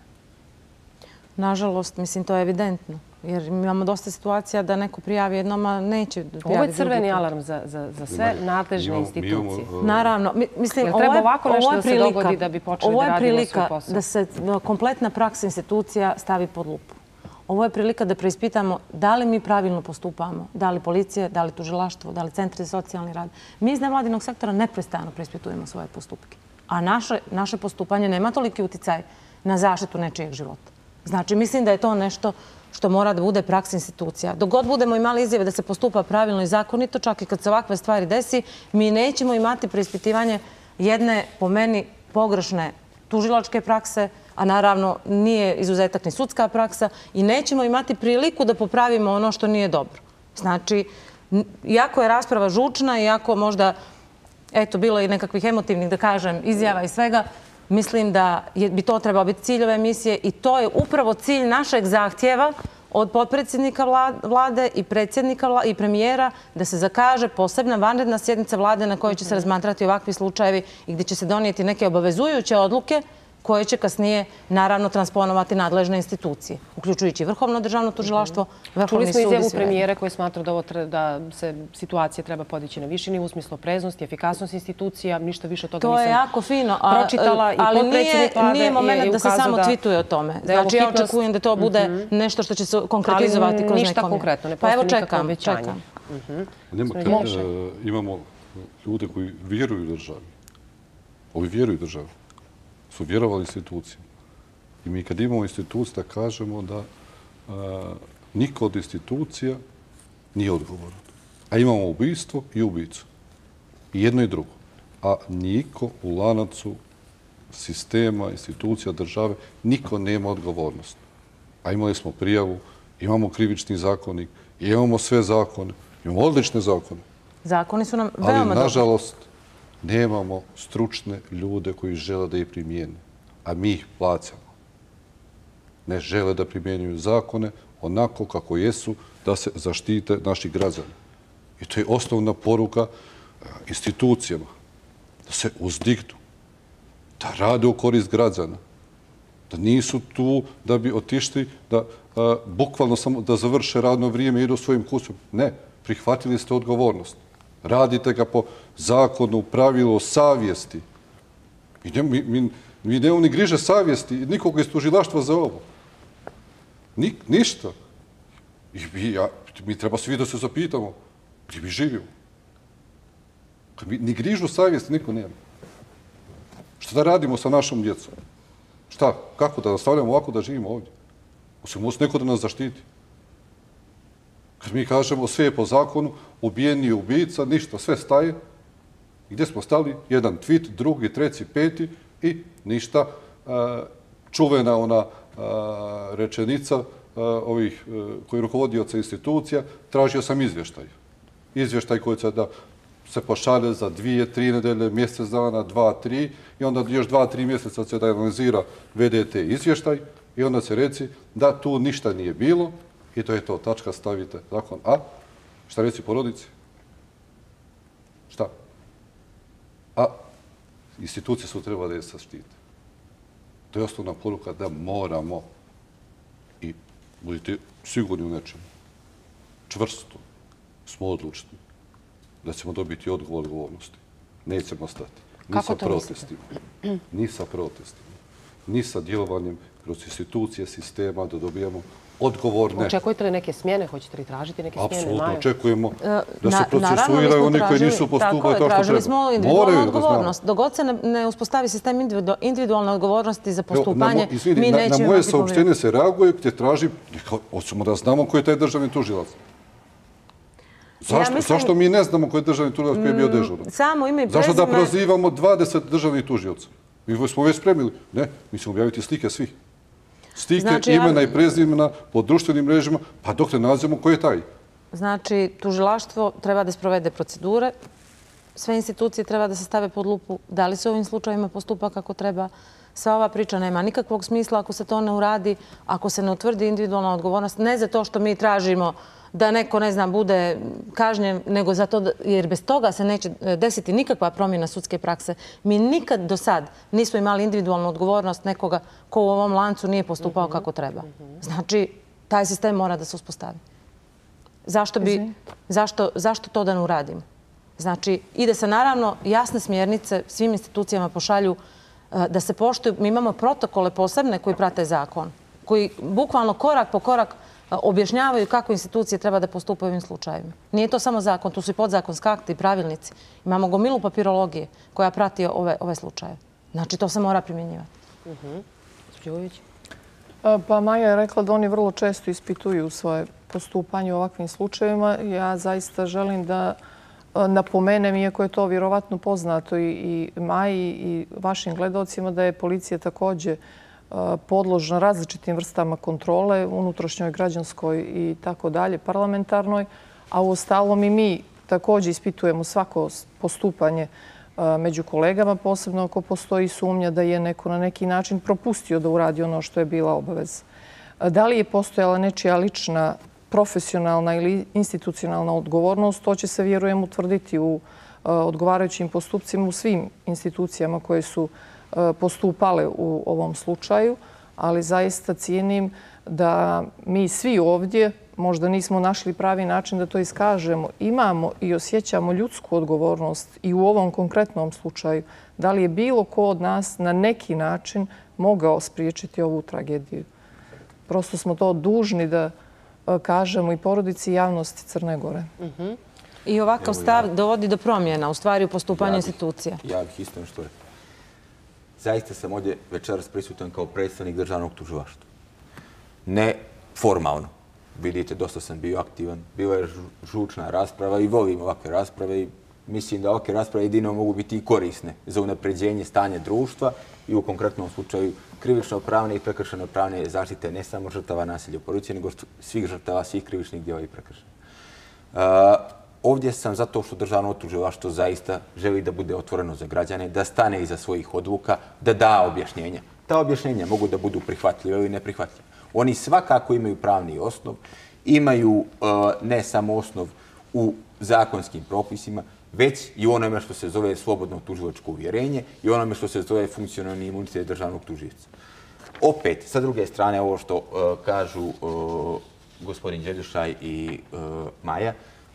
Nažalost, mislim, to je evidentno. Jer imamo dosta situacija da neko prijavi jednom, a neće prijavi. Ovo je crveni alarm za, za, za sve nadležne institucije. Naravno. Mislim, Jel ovo treba je, ovako ovo nešto je da se prilika, dogodi da bi počeli ovo da je radimo svoj prilika posao? da se kompletna praksa institucija stavi pod lupu. Ovo je prilika da preispitamo da li mi pravilno postupamo, da li policije, da li tužilaštvo, da li centri za socijalni rad. Mi iz nevladinog sektora neprestano preispitujemo svoje postupke. A naše, naše postupanje nema toliki uticaj na zaštitu nečijeg života. Znači, mislim da je to nešto što mora da bude praksa institucija. Dok god budemo imali izjave da se postupa pravilno i zakonito, čak i kad se ovakve stvari desi, mi nećemo imati preispitivanje jedne, po meni, pogrešne tužilačke prakse, a naravno nije izuzetak ni sudska praksa, i nećemo imati priliku da popravimo ono što nije dobro. Znači, iako je rasprava žučna, iako možda, eto, bilo i nekakvih emotivnih, da kažem, izjava i svega, mislim da bi to trebao biti cilj ove emisije i to je upravo cilj našeg zahtjeva od potpredsjednika vlade i predsjednika i premijera da se zakaže posebna vanredna sjednica vlade na kojoj će se razmatrati ovakvi slučajevi i gdje će se donijeti neke obavezujuće odluke koje će kasnije, naravno, transponovati nadležne institucije, uključujući Vrhovno državno tužilaštvo, Vrhovni sud i sve. Čuli smo izjavu premijera koji smatra da, ovo tre, da se situacija treba podići na viši nivo u smislu preznosti, efikasnosti institucija, ništa više toga to nisam je jako fino, a, pročitala. I ali potpredsjednik nije, vlade nije moment je da se samo da, tweetuje o tome. Da znači, ja hitnost... očekujem da to bude mm-hmm. nešto što će se konkretizovati kroz nekom. Ali ništa konkretno, ne pa postoji evo, nikakvo čekam, obećanje. Čekam. Mm-hmm. Nema, kad, uh, imamo ljude koji vjeruju državi. Ovi vjeruju državi. Su vjerovali institucijama. I mi kad imamo institucije da kažemo da a, niko od institucija nije odgovoran. A imamo ubistvo i ubicu. I jedno i drugo. A niko u lanacu sistema, institucija, države, niko nema odgovornost. A imali smo prijavu, imamo krivični zakonik, imamo sve zakone, imamo odlične zakone. Zakoni su nam veoma Ali, dobri. nažalost, nemamo stručne ljude koji žele da ih primijene. A mi ih plaćamo. Ne žele da primjenjuju zakone onako kako jesu da se zaštite naši građani. I to je osnovna poruka institucijama. Da se uzdignu. Da rade u korist građana. Da nisu tu da bi otišli, da a, bukvalno samo da završe radno vrijeme i idu svojim kućom. Ne, prihvatili ste odgovornost. Radite ga po zakonu, pravilu, savjesti. I ne, mi, mi, mi nemamo ni griže savjesti, nikoga iz tužilaštva za ovo. Ni, ništa. I mi, ja, mi treba svi da se zapitamo gdje mi živimo. Mi, ni grižu savjesti niko nema. Šta da radimo sa našom djecom? Šta? Kako da nastavljamo ovako da živimo ovdje? Osim može neko da nas zaštiti. Kad mi kažemo sve je po zakonu, ubijen je ubijica, ništa, sve staje. I gdje smo stali? Jedan tweet, drugi, treći, peti i ništa. Čuvena ona rečenica ovih koji rukovodioca institucija, tražio sam izvještaj. Izvještaj koji će da se pošalje za dvije, tri nedelje, mjesec dana, dva, tri, i onda još dva, tri mjeseca će da analizira V D T izvještaj i onda će reći da tu ništa nije bilo i to je to, tačka, stavite zakon. A šta reći porodici? Šta? A institucije su treba da je saštite. To je osnovna poruka da moramo i budite sigurni u nečemu. Čvrsto smo odlučni da ćemo dobiti odgovor odgovornosti. Nećemo stati. Ni sa protestima. Ni sa protestima. Ni sa djelovanjem kroz institucije, sistema da dobijemo odgovorne. Očekujete li neke smjene? Hoćete li tražiti neke smjene? Apsolutno očekujemo da se procesuiraju oni koji nisu postupali tako što treba. Tražili smo individualnu odgovornost. Dogod se ne uspostavi sistem individualne odgovornosti za postupanje, mi nećemo imati. Na moje saopštenje se reaguje gdje traži, hoćemo da znamo ko je taj državni tužilac. Zašto, mislim, zašto mi ne znamo koji je državni tužilac koji je bio dežuran? Samo ime i prezime. Zašto da prozivamo dvadeset državnih tužilaca? Mi smo već spremili. Ne, mi ćemo objaviti slike svih. Slike, znači, imena ja... i prezimena po društvenim mrežama, pa dok ne nađemo ko je taj. Znači, tužilaštvo treba da sprovede procedure, sve institucije treba da se stave pod lupu, da li se ovim slučajima postupa kako treba. Sva ova priča nema nikakvog smisla ako se to ne uradi, ako se ne utvrdi individualna odgovornost, ne za to što mi tražimo da neko, ne znam, bude kažnjen, nego zato da, jer bez toga se neće desiti nikakva promjena sudske prakse. Mi nikad do sad nismo imali individualnu odgovornost nekoga ko u ovom lancu nije postupao kako treba. Znači, taj sistem mora da se uspostavi. Zašto bi, zašto, zašto to da ne uradimo? Znači, ide se naravno jasne smjernice svim institucijama pošalju da se poštuju. Mi imamo protokole posebne koji prate zakon, koji bukvalno korak po korak objašnjavaju kako institucije treba da postupaju u ovim slučajevima. Nije to samo zakon, tu su i podzakonski akti i pravilnici. Imamo gomilu papirologije koja prati ove, ove slučaje. Znači, to se mora primjenjivati. Đujić? Pa Maja je rekla da oni vrlo često ispituju svoje postupanje u ovakvim slučajevima. Ja zaista želim da napomenem, iako je to vjerovatno poznato i Maji i vašim gledalcima, da je policija također podložna različitim vrstama kontrole, unutrašnjoj, građanskoj i tako dalje, parlamentarnoj, a u ostalom i mi također ispitujemo svako postupanje među kolegama, posebno ako postoji sumnja da je neko na neki način propustio da uradi ono što je bila obaveza. Da li je postojala nečija lična, profesionalna ili institucionalna odgovornost, to će se, vjerujem, utvrditi u odgovarajućim postupcima u svim institucijama koje su postupale u ovom slučaju, ali zaista cijenim da mi svi ovdje, možda nismo našli pravi način da to iskažemo, imamo i osjećamo ljudsku odgovornost i u ovom konkretnom slučaju. Da li je bilo ko od nas na neki način mogao spriječiti ovu tragediju? Prosto smo to dužni da kažemo i porodici i javnosti Crne Gore. I ovakav stav dovodi do promjena u stvari u postupanju institucija. Ja bih isto nešto rekao. Zaista sam ovdje večeras prisutan kao predstavnik državnog tužilaštva. Ne formalno. Vidite, dosta sam bio aktivan. Bila je žučna rasprava i volim ovakve rasprave i mislim da ovakve rasprave jedino mogu biti i korisne za unapređenje stanja društva i u konkretnom slučaju krivično-pravne i prekršajno-pravne zaštite ne samo žrtava nasilja u porodici, nego svih žrtava, svih krivičnih djela i prekršaja. Ovdje sam zato što državno tužilaštvo zaista želi da bude otvoreno za građane, da stane iza svojih odluka, da da objašnjenja. Ta objašnjenja mogu da budu prihvatljive ili neprihvatljive. Oni svakako imaju pravni osnov, imaju ne samo osnov u zakonskim propisima, već i onome što se zove slobodno tužilačko uvjerenje i onome što se zove funkcionalni imunitet državnog tužioca. Opet, sa druge strane, ovo što kažu gospodin Đeljušaj i Maja,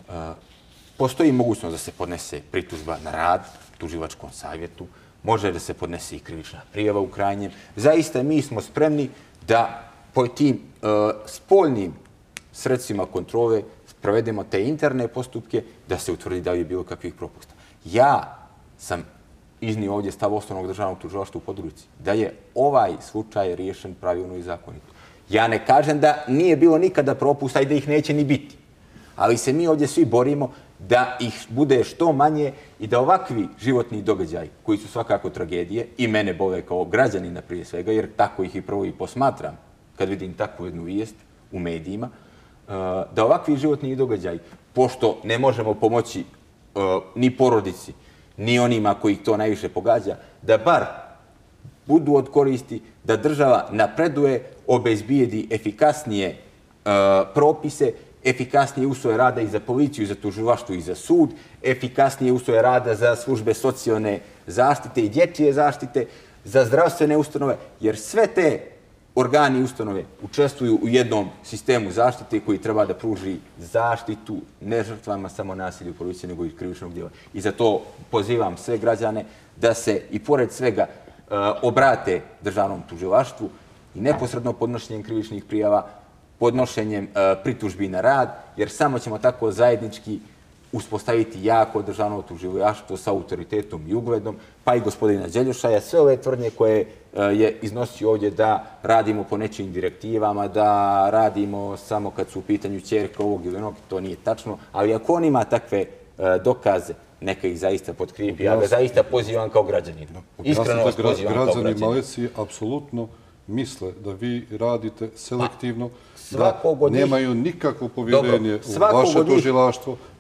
postoji mogućnost da se podnese pritužba na rad tužilačkom savjetu, može da se podnese i krivična prijava u krajnjem. Zaista mi smo spremni da po tim spoljnim sredstvima kontrole provedemo te interne postupke da se utvrdi da li je bilo kakvih propusta. Ja sam iznio ovdje stav osnovnog državnog tužilaštva u Podgorici, da je ovaj slučaj riješen pravilno i zakonito. Ja ne kažem da nije bilo nikada propusta i da ih neće ni biti, ali se mi ovdje svi borimo da ih bude što manje i da ovakvi životni događaji, koji su svakako tragedije, i mene bole kao građanina prije svega, jer tako ih i prvo i posmatram kad vidim takvu jednu vijest u medijima, da ovakvi životni događaji, pošto ne možemo pomoći ni porodici, ni onima koji to najviše pogađa, da bar budu od koristi, da država napreduje, obezbijedi efikasnije propise, efikasnije uslove rada i za policiju, i za tužilaštvo i za sud, efikasnije uslove rada za službe socijalne zaštite i dječje zaštite, za zdravstvene ustanove, jer sve te organi i ustanove učestvuju u jednom sistemu zaštite koji treba da pruži zaštitu ne žrtvama samo nasilja u porodici, nego i krivičnog djela. I zato pozivam sve građane da se i pored svega obrate državnom tužilaštvu i neposredno podnošenjem krivičnih prijava, podnošenjem pritužbi na rad, jer samo ćemo tako zajednički uspostaviti jako državno tužilaštvo sa autoritetom i ugledom, pa i gospodina Đeljušaja, sve ove tvrdnje koje je iznosio ovdje da radimo po nečijim direktivama, da radimo samo kad su u pitanju ćerke ovog ili onog, to nije tačno, ali ako on ima takve dokaze, neka ih zaista potkrijepi. Ja ga zaista pozivam kao građanin. Iskreno vas pozivam kao građanin. Građani Maleci apsolutno misle da vi radite selektivno, da nemaju nikakvo povjerenje u vaše tužilaštvo,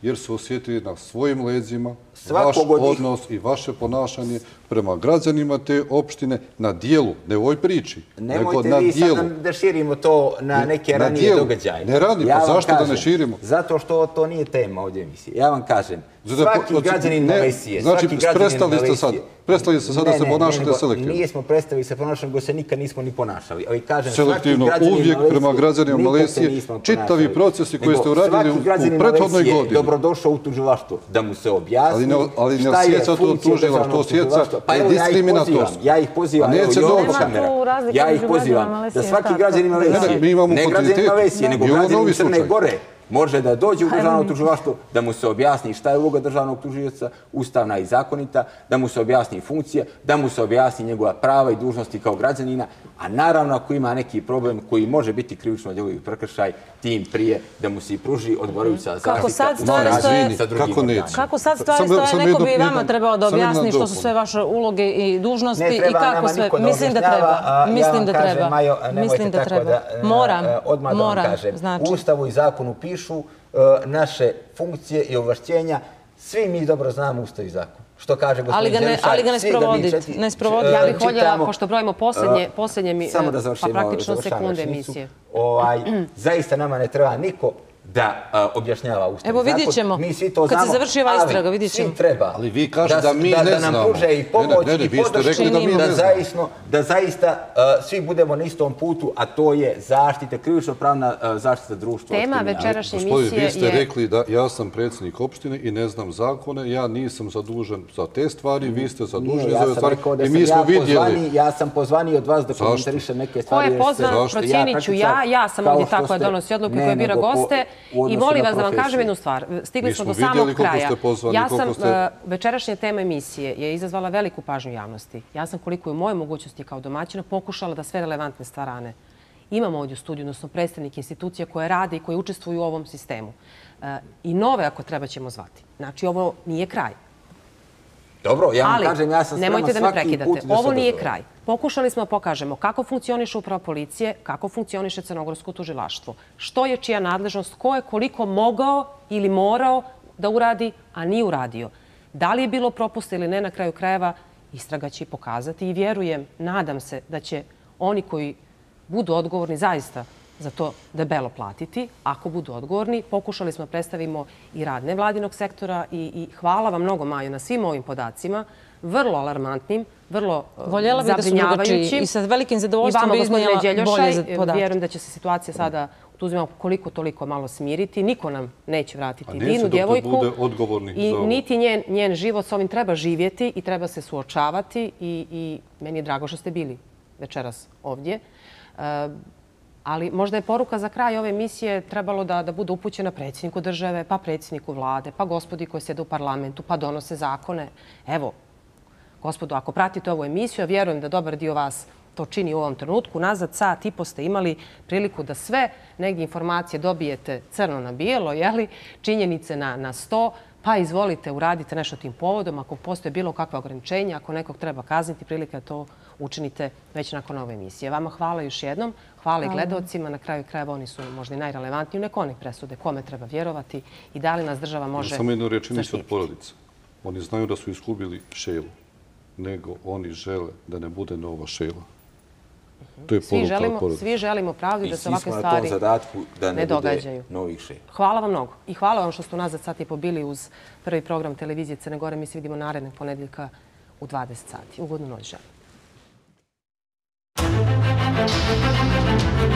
jer su osjetili na svojim leđima vaš Svakog od njih- odnos i vaše ponašanje prema građanima te opštine na dijelu, ne u ovoj priči, nego Nemojte na vi sad dijelu. nam da širimo to na Ne, neke na ranije dijelu. događaje. Ne radi, pa Ja vam zašto da ne kažem, širimo? Zato što to nije tema ovdje emisije. Ja vam kažem, Zato- svaki znači, građanin ne, Malezije, znači, svaki građanin prestali ste sad- Malezije- prestali ste sad da Ne, se ne, ponašate ne, nego selektivno. Nismo predstavili se ponašati, nego se nikad nismo ni ponašali. Ali kažem, Selektivno, svaki građanin uvijek prema Malezije građanima nikad se Malezije, nismo čitavi ponašali. procesi koji Nego ste uradili svaki u- u građanin prethodnoj Malezije godini. dobrodošao u tužilaštvo da mu se objasni Ali ne- ali ne šta je osjeća to funkcija tužilaštvo, državnog osjeća tužilaštva. Pa evo, ja ih diskriminatorstvo. pozivam, ja ih pozivam, A evo, neće i ovo doći. kamera. Nema tu razlike Ja ih između pozivam građana da Malezije, svaki šta? građanin Ne, Malezije, ne, mi imamo ne građanin kontinuitet. Malezije, nego I ovo građanin novi Crne slučaj. Gore, može da dođe u državno tužilaštvo, da mu se objasni šta je uloga državnog tužioca, ustavna i zakonita, da mu se objasni funkcija, da mu se objasni njegova prava i dužnosti kao građanina, a naravno ako ima neki problem koji može biti krivično djelo i prekršaj, tim prije da mu se i pruži odgovarajuća zaštita. Kako sad u stvari suradnji stoje- sa drugim Kako neće? organima. Kako sad stvari Samo- stoje, samo neko jedno- bi vama jedno- trebao da samo jedna objasni što su dopuna. sve vaše uloge i dužnosti Ne i treba kako nama sve. niko da Mislim da objašnjava, treba. a ja Mislim vam da kažem, treba. Majo, nemojte Mislim da tako treba. da, e, Moram. e, odmah da vam Moram. kažem. Znači. U Ustavu i zakonu pišu e, naše funkcije i ovlašćenja. Svi mi dobro znamo Ustav i zakon. Što kaže gospodin Ali ga ne- Đelišar, ali ga ne svi mi sprovoditi, četi- ne sprovoditi. e, Ja bih voljela, čitamo, pošto brojimo posljednje, e, posljednje mi, samo da pa završim, praktično završavam sekunde rečenicu. emisije. Ovaj, zaista nama ne treba niko da a, objašnjava Ustav. Evo, i zakon. vidit ćemo. Mi svi to Kad se znamo, završi ova ali istraga, vidit ćemo. svim treba. Ali vi kažete da mi da, ne da nam znamo. pruže i Ne, ne, pomoć ne, ne, i vi ste podršku rekli da mi ne da, znamo. zaista, da zaista uh, svi budemo na istom putu, a to je zaštita, krivično pravna uh, zaštita društva. od Tema kriminala. večerašnje Gospodin, emisije vi ste je... rekli da ja sam predsjednik opštine i ne znam zakone, ja nisam zadužen za te stvari, vi ste Nije, zaduženi ja za ove sam stvari rekao da i sam mi smo ja vidjeli. pozvani, ja sam pozvani od vas da Zašto? komentarišem neke Ko stvari. je jer ste- pozvan, Zašto? procijenit ću ja. praktičar, Ja sam kao ovdje što ta koja ste- donosi odluke, ne, koja bira nego po- goste. u I odnosu molim na vas da vam kažem profesiju. jednu stvar. Stigli Mi smo smo do samog vidjeli koliko kraja. ste pozvani, Ja koliko sam, ste- e, večerašnja tema emisije je izazvala veliku pažnju javnosti. Ja sam koliko je u mojoj mogućnosti kao domaćina pokušala da sve relevantne stvarane imamo ovdje u studiju, odnosno predstavnike institucija koje rade i koje učestvuju u ovom sistemu. E, I nove, ako treba, ćemo zvati. Znači, ovo nije kraj. Dobro, ja vam Ali, kažem, ja sam spreman nemojte da me svaki prekidate. put da se Ovo nije odazovem. kraj. Pokušali smo da pokažemo kako funkcioniše uprava policije, kako funkcioniše crnogorsko tužilaštvo, što je čija nadležnost, ko je koliko mogao ili morao da uradi, a nije uradio. Da li je bilo propusta ili ne, na kraju krajeva, istraga će i pokazati i vjerujem, nadam se da će oni koji budu odgovorni zaista za to debelo platiti. Ako budu odgovorni, pokušali smo da predstavimo i rad nevladinog sektora i, i hvala vam mnogo, Majo, na svim ovim podacima, vrlo alarmantnim, vrlo eh, Voljela bih da su drugačiji zabrinjavajućim. i sa velikim zadovoljstvom I vama, bi iznijela gospodine Đeljošaj, bolje za podatke. vjerujem da će se situacija sada u Tuzlima koliko toliko malo smiriti. Niko nam neće vratiti A neće divnu dok djevojku. bude odgovorni I za ovo. niti njen, njen život sa ovim treba živjeti i treba se suočavati. I, i meni je drago što ste bili večeras ovdje. E, ali možda je poruka za kraj ove emisije trebalo da, da bude upućena predsjedniku države, pa predsjedniku vlade, pa gospodi koji sjede u parlamentu, pa donose zakone. Evo, gospodo, ako pratite ovu emisiju, ja vjerujem da dobar dio vas to čini u ovom trenutku. Nazad sat i po ste imali priliku da sve negdje informacije dobijete crno na bijelo, jeli, činjenice na, na sto, pa izvolite, uradite nešto tim povodom. Ako postoje bilo kakva ograničenja, ako nekog treba kazniti, prilika da to učinite već nakon ove emisije. Vama hvala još jednom. Hvala i gledalcima. Na kraju krajeva oni su možda i najrelevantniji. Nek oni presude kome treba vjerovati i da li nas država može Samo jednu rečenicu od zaštititi. porodice. Oni znaju da su izgubili Šelu, nego oni žele da ne bude nova Šela. To je Svi poruka želimo, porodice. svi želimo pravdu i I da se svi ovakve smo na tom stvari zadatku da ne, ne bude događaju. novih šefa. Hvala vam mnogo. I hvala vam što ste unazad sat i po bili uz prvi program televizije Crne Gore. Mi se vidimo narednog ponedjeljka u dvadeset sati. Ugodnu noć želim.